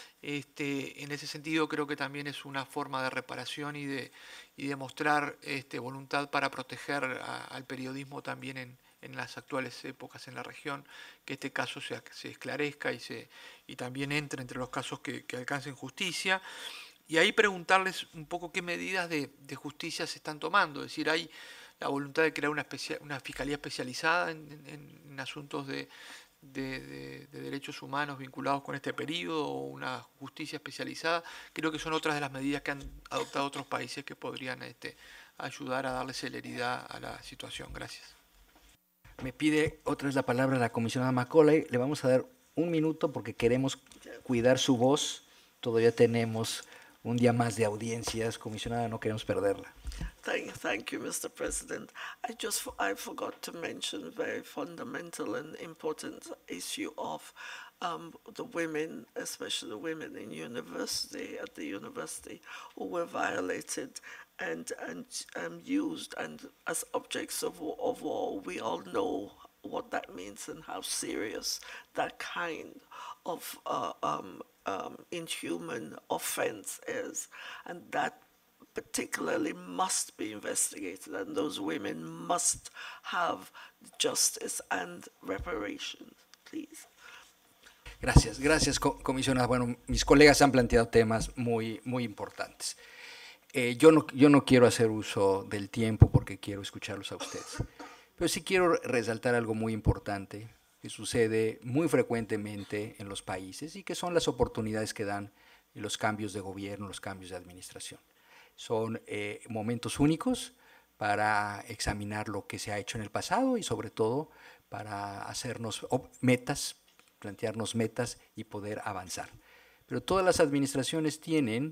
Este, en ese sentido creo que también es una forma de reparación y de, y de mostrar este, voluntad para proteger a, al periodismo también en, en las actuales épocas en la región, que este caso se, se esclarezca y, se, y también entre entre los casos que, que alcancen justicia. Y ahí preguntarles un poco qué medidas de, de justicia se están tomando. Es decir, hay la voluntad de crear una, especia, una fiscalía especializada en, en, en asuntos de, de, de, de derechos humanos vinculados con este periodo, o una justicia especializada. Creo que son otras de las medidas que han adoptado otros países que podrían este, ayudar a darle celeridad a la situación. Gracias. Me pide otra vez la palabra la comisionada Macaulay. Le vamos a dar un minuto porque queremos cuidar su voz. Todavía tenemos un día más de audiencias, comisionada, no queremos perderla. Thank, thank you, Mister President. I just I forgot to mention a very fundamental and important issue of um, the women, especially the women in university, at the university, who were violated and and um, used and as objects of, of war. We all know what that means and how serious that kind of uh, um, um, inhuman offense is, and that particularly must be investigated, and those women must have justice and reparations, please. Gracias, gracias, comisionada. Bueno, mis colegas han planteado temas muy, muy importantes. Eh, yo, no, yo no quiero hacer uso del tiempo porque quiero escucharlos a ustedes, pero sí quiero resaltar algo muy importante que sucede muy frecuentemente en los países y que son las oportunidades que dan los cambios de gobierno, los cambios de administración. Son eh, momentos únicos para examinar lo que se ha hecho en el pasado y sobre todo para hacernos metas, plantearnos metas y poder avanzar. Pero todas las administraciones tienen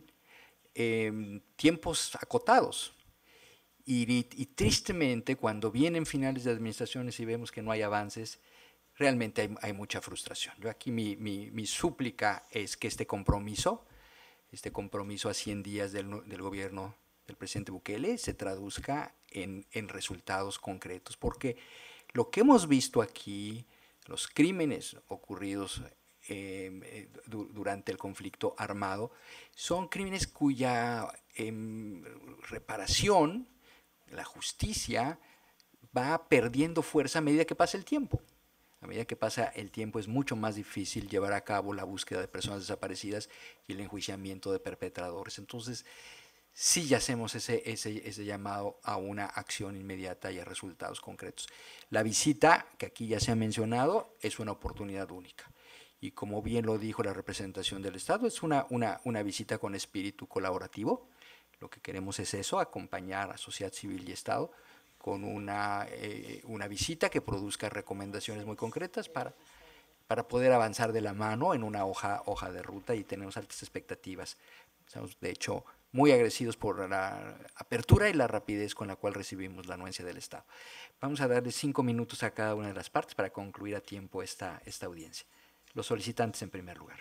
eh, tiempos acotados y, y tristemente cuando vienen finales de administraciones y vemos que no hay avances, realmente hay, hay mucha frustración. Yo aquí mi, mi, mi súplica es que este compromiso, este compromiso a cien días del, del gobierno del presidente Bukele se traduzca en, en resultados concretos, porque lo que hemos visto aquí, los crímenes ocurridos eh, du, durante el conflicto armado, son crímenes cuya eh, reparación, la justicia, va perdiendo fuerza a medida que pasa el tiempo. A medida que pasa el tiempo es mucho más difícil llevar a cabo la búsqueda de personas desaparecidas y el enjuiciamiento de perpetradores. Entonces, sí ya hacemos ese, ese, ese llamado a una acción inmediata y a resultados concretos. La visita, que aquí ya se ha mencionado, es una oportunidad única. Y como bien lo dijo la representación del Estado, es una, una, una visita con espíritu colaborativo. Lo que queremos es eso, acompañar a sociedad civil y Estado con una, eh, una visita que produzca recomendaciones muy concretas para, para poder avanzar de la mano en una hoja, hoja de ruta, y tenemos altas expectativas. Estamos, de hecho, muy agradecidos por la apertura y la rapidez con la cual recibimos la anuencia del Estado. Vamos a darle cinco minutos a cada una de las partes para concluir a tiempo esta, esta audiencia. Los solicitantes en primer lugar.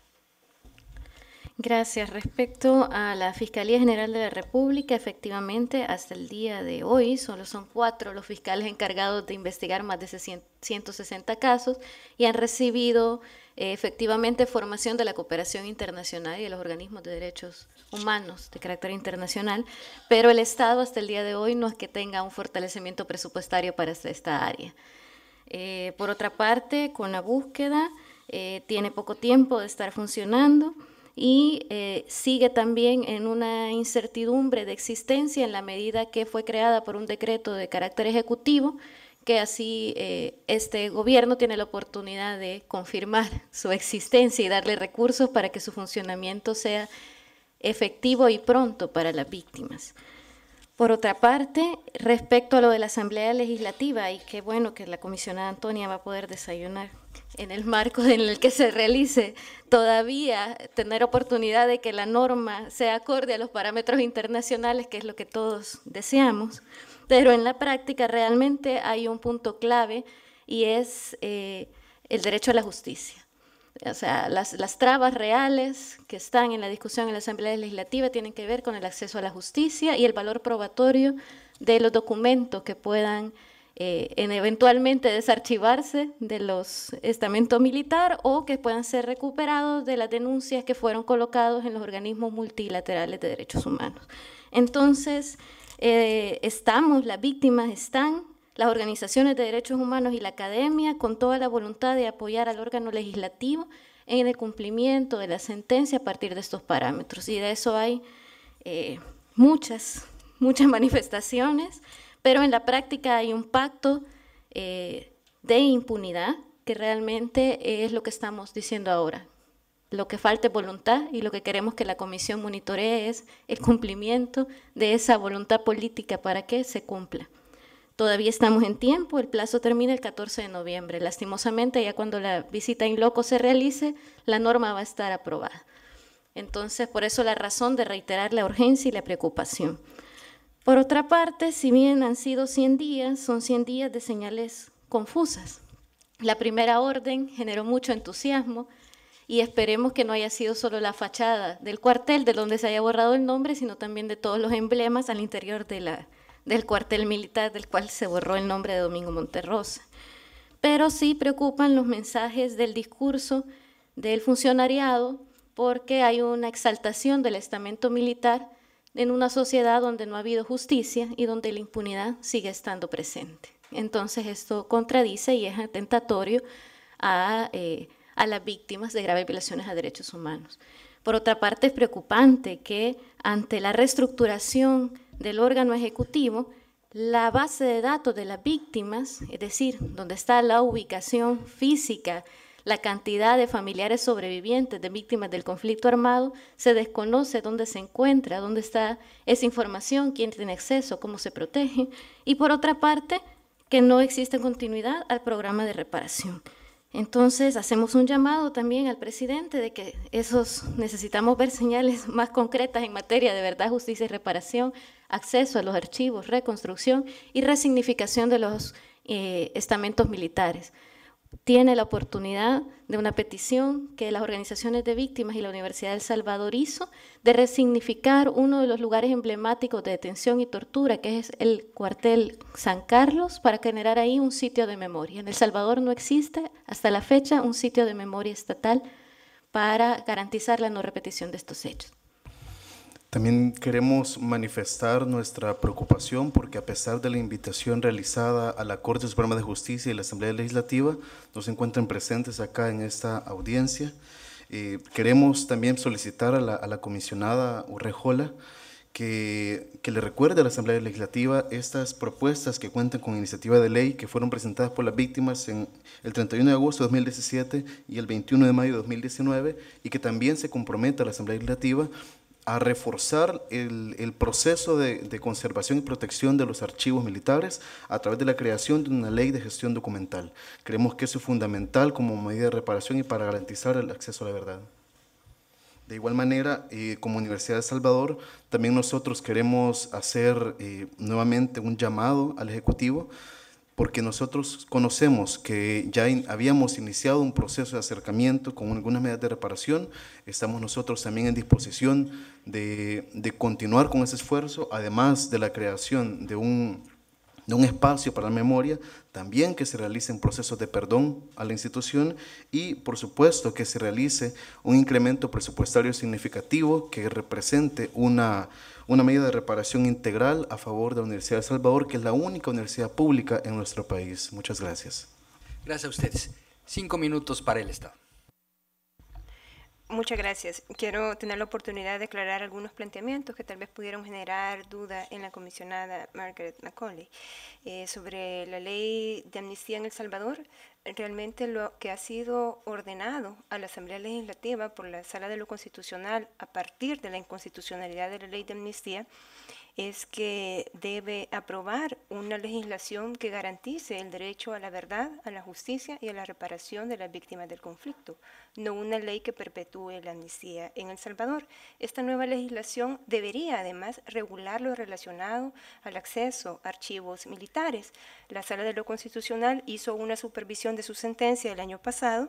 Gracias. Respecto a la Fiscalía General de la República, efectivamente, hasta el día de hoy solo son cuatro los fiscales encargados de investigar más de ciento sesenta casos y han recibido eh, efectivamente formación de la cooperación internacional y de los organismos de derechos humanos de carácter internacional, pero el Estado hasta el día de hoy no es que tenga un fortalecimiento presupuestario para esta área. Eh, por otra parte, con la búsqueda, eh, tiene poco tiempo de estar funcionando, y eh, sigue también en una incertidumbre de existencia en la medida que fue creada por un decreto de carácter ejecutivo, que así eh, este gobierno tiene la oportunidad de confirmar su existencia y darle recursos para que su funcionamiento sea efectivo y pronto para las víctimas. Por otra parte, respecto a lo de la Asamblea Legislativa, y qué bueno que la comisionada Antonia va a poder desayunar en el marco en el que se realice, todavía tener oportunidad de que la norma sea acorde a los parámetros internacionales, que es lo que todos deseamos, pero en la práctica realmente hay un punto clave y es eh, el derecho a la justicia. O sea, las, las trabas reales que están en la discusión en la Asamblea Legislativa tienen que ver con el acceso a la justicia y el valor probatorio de los documentos que puedan eh, en eventualmente desarchivarse de los estamentos militar o que puedan ser recuperados de las denuncias que fueron colocados en los organismos multilaterales de derechos humanos. Entonces, eh, estamos, las víctimas están, las organizaciones de derechos humanos y la academia con toda la voluntad de apoyar al órgano legislativo en el cumplimiento de la sentencia a partir de estos parámetros. Y de eso hay eh, muchas, muchas manifestaciones, pero en la práctica hay un pacto eh, de impunidad que realmente es lo que estamos diciendo ahora. Lo que falta es voluntad y lo que queremos que la comisión monitoree es el cumplimiento de esa voluntad política para que se cumpla. Todavía estamos en tiempo, el plazo termina el catorce de noviembre. Lastimosamente, ya cuando la visita in loco se realice, la norma va a estar aprobada. Entonces, por eso la razón de reiterar la urgencia y la preocupación. Por otra parte, si bien han sido cien días, son cien días de señales confusas. La primera orden generó mucho entusiasmo y esperemos que no haya sido solo la fachada del cuartel de donde se haya borrado el nombre, sino también de todos los emblemas al interior de la del cuartel militar del cual se borró el nombre de Domingo Monterrosa. Pero sí preocupan los mensajes del discurso del funcionariado porque hay una exaltación del estamento militar en una sociedad donde no ha habido justicia y donde la impunidad sigue estando presente. Entonces esto contradice y es atentatorio a, eh, a las víctimas de graves violaciones a derechos humanos. Por otra parte, es preocupante que ante la reestructuración del órgano ejecutivo, la base de datos de las víctimas, es decir, donde está la ubicación física, la cantidad de familiares sobrevivientes de víctimas del conflicto armado, se desconoce dónde se encuentra, dónde está esa información, quién tiene acceso, cómo se protege, y por otra parte, que no existe continuidad al programa de reparación. Entonces, hacemos un llamado también al presidente de que esos necesitamos ver señales más concretas en materia de verdad, justicia y reparación, acceso a los archivos, reconstrucción y resignificación de los eh, estamentos militares. tiene la oportunidad de una petición que las organizaciones de víctimas y la Universidad de El Salvador hizo de resignificar uno de los lugares emblemáticos de detención y tortura, que es el cuartel San Carlos, para generar ahí un sitio de memoria. En El Salvador no existe hasta la fecha un sitio de memoria estatal para garantizar la no repetición de estos hechos. También queremos manifestar nuestra preocupación porque a pesar de la invitación realizada a la Corte Suprema de Justicia y la Asamblea Legislativa, no se encuentran presentes acá en esta audiencia. Eh, queremos también solicitar a la, a la comisionada Urrejola que, que le recuerde a la Asamblea Legislativa estas propuestas que cuentan con iniciativa de ley que fueron presentadas por las víctimas en el treinta y uno de agosto de dos mil diecisiete y el veintiuno de mayo de dos mil diecinueve, y que también se comprometa a la Asamblea Legislativa a reforzar el, el proceso de, de conservación y protección de los archivos militares a través de la creación de una ley de gestión documental. Creemos que eso es fundamental como medida de reparación y para garantizar el acceso a la verdad. De igual manera, eh, como Universidad de El Salvador, también nosotros queremos hacer eh, nuevamente un llamado al Ejecutivo, porque nosotros conocemos que ya in, habíamos iniciado un proceso de acercamiento con algunas medidas de reparación. Estamos nosotros también en disposición de, de continuar con ese esfuerzo, además de la creación de un, de un espacio para la memoria, también que se realicen procesos de perdón a la institución y, por supuesto, que se realice un incremento presupuestario significativo que represente una una medida de reparación integral a favor de la Universidad de El Salvador, que es la única universidad pública en nuestro país. Muchas gracias. Gracias a ustedes. Cinco minutos para el Estado. Muchas gracias. Quiero tener la oportunidad de aclarar algunos planteamientos que tal vez pudieron generar duda en la comisionada Margaret Macaulay. Eh, sobre la ley de amnistía en El Salvador, realmente lo que ha sido ordenado a la Asamblea Legislativa por la Sala de lo Constitucional a partir de la inconstitucionalidad de la ley de amnistía es que debe aprobar una legislación que garantice el derecho a la verdad, a la justicia y a la reparación de las víctimas del conflicto, no una ley que perpetúe la amnistía en El Salvador. Esta nueva legislación debería además regular lo relacionado al acceso a archivos militares. La Sala de lo Constitucional hizo una supervisión de su sentencia el año pasado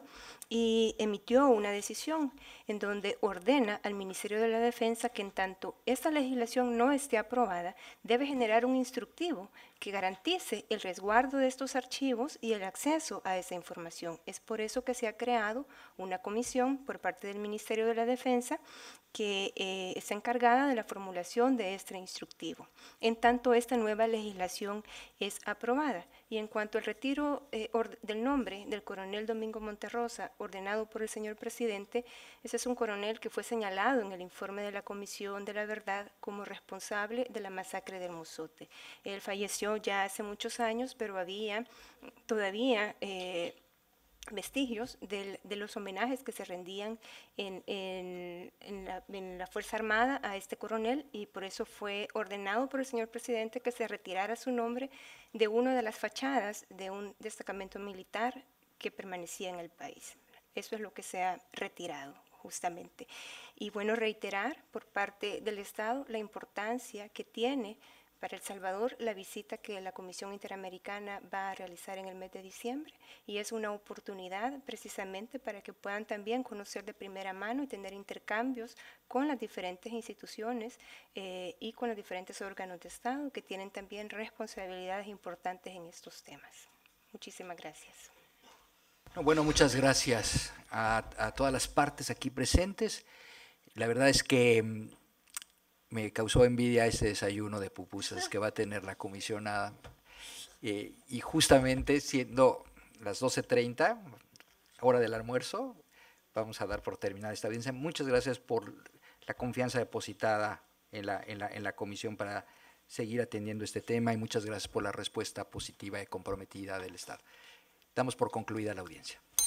y emitió una decisión en donde ordena al Ministerio de la Defensa que en tanto esta legislación no esté aprobada, debe generar un instructivo que garantice el resguardo de estos archivos y el acceso a esa información. Es por eso que se ha creado una comisión por parte del Ministerio de la Defensa que eh, está encargada de la formulación de este instructivo, en tanto esta nueva legislación es aprobada. Y en cuanto al retiro eh, del nombre del coronel Domingo Monterrosa, ordenado por el señor presidente, ese es un coronel que fue señalado en el informe de la Comisión de la Verdad como responsable de la masacre del Mozote. Él falleció ya hace muchos años, pero había todavía eh, vestigios de, de los homenajes que se rendían en, en, en, la, en la Fuerza Armada a este coronel, y por eso fue ordenado por el señor presidente que se retirara su nombre de una de las fachadas de un destacamento militar que permanecía en el país. Eso es lo que se ha retirado justamente. Y bueno, reiterar por parte del Estado la importancia que tiene para El Salvador la visita que la Comisión Interamericana va a realizar en el mes de diciembre, y es una oportunidad precisamente para que puedan también conocer de primera mano y tener intercambios con las diferentes instituciones eh, y con los diferentes órganos de Estado que tienen también responsabilidades importantes en estos temas. Muchísimas gracias. Bueno, muchas gracias a, a todas las partes aquí presentes. La verdad es que me causó envidia este desayuno de pupusas que va a tener la comisionada. Eh, y justamente siendo las doce treinta, hora del almuerzo, vamos a dar por terminada esta audiencia. Muchas gracias por la confianza depositada en la, en la, en la comisión para seguir atendiendo este tema, y muchas gracias por la respuesta positiva y comprometida del Estado. Damos por concluida la audiencia.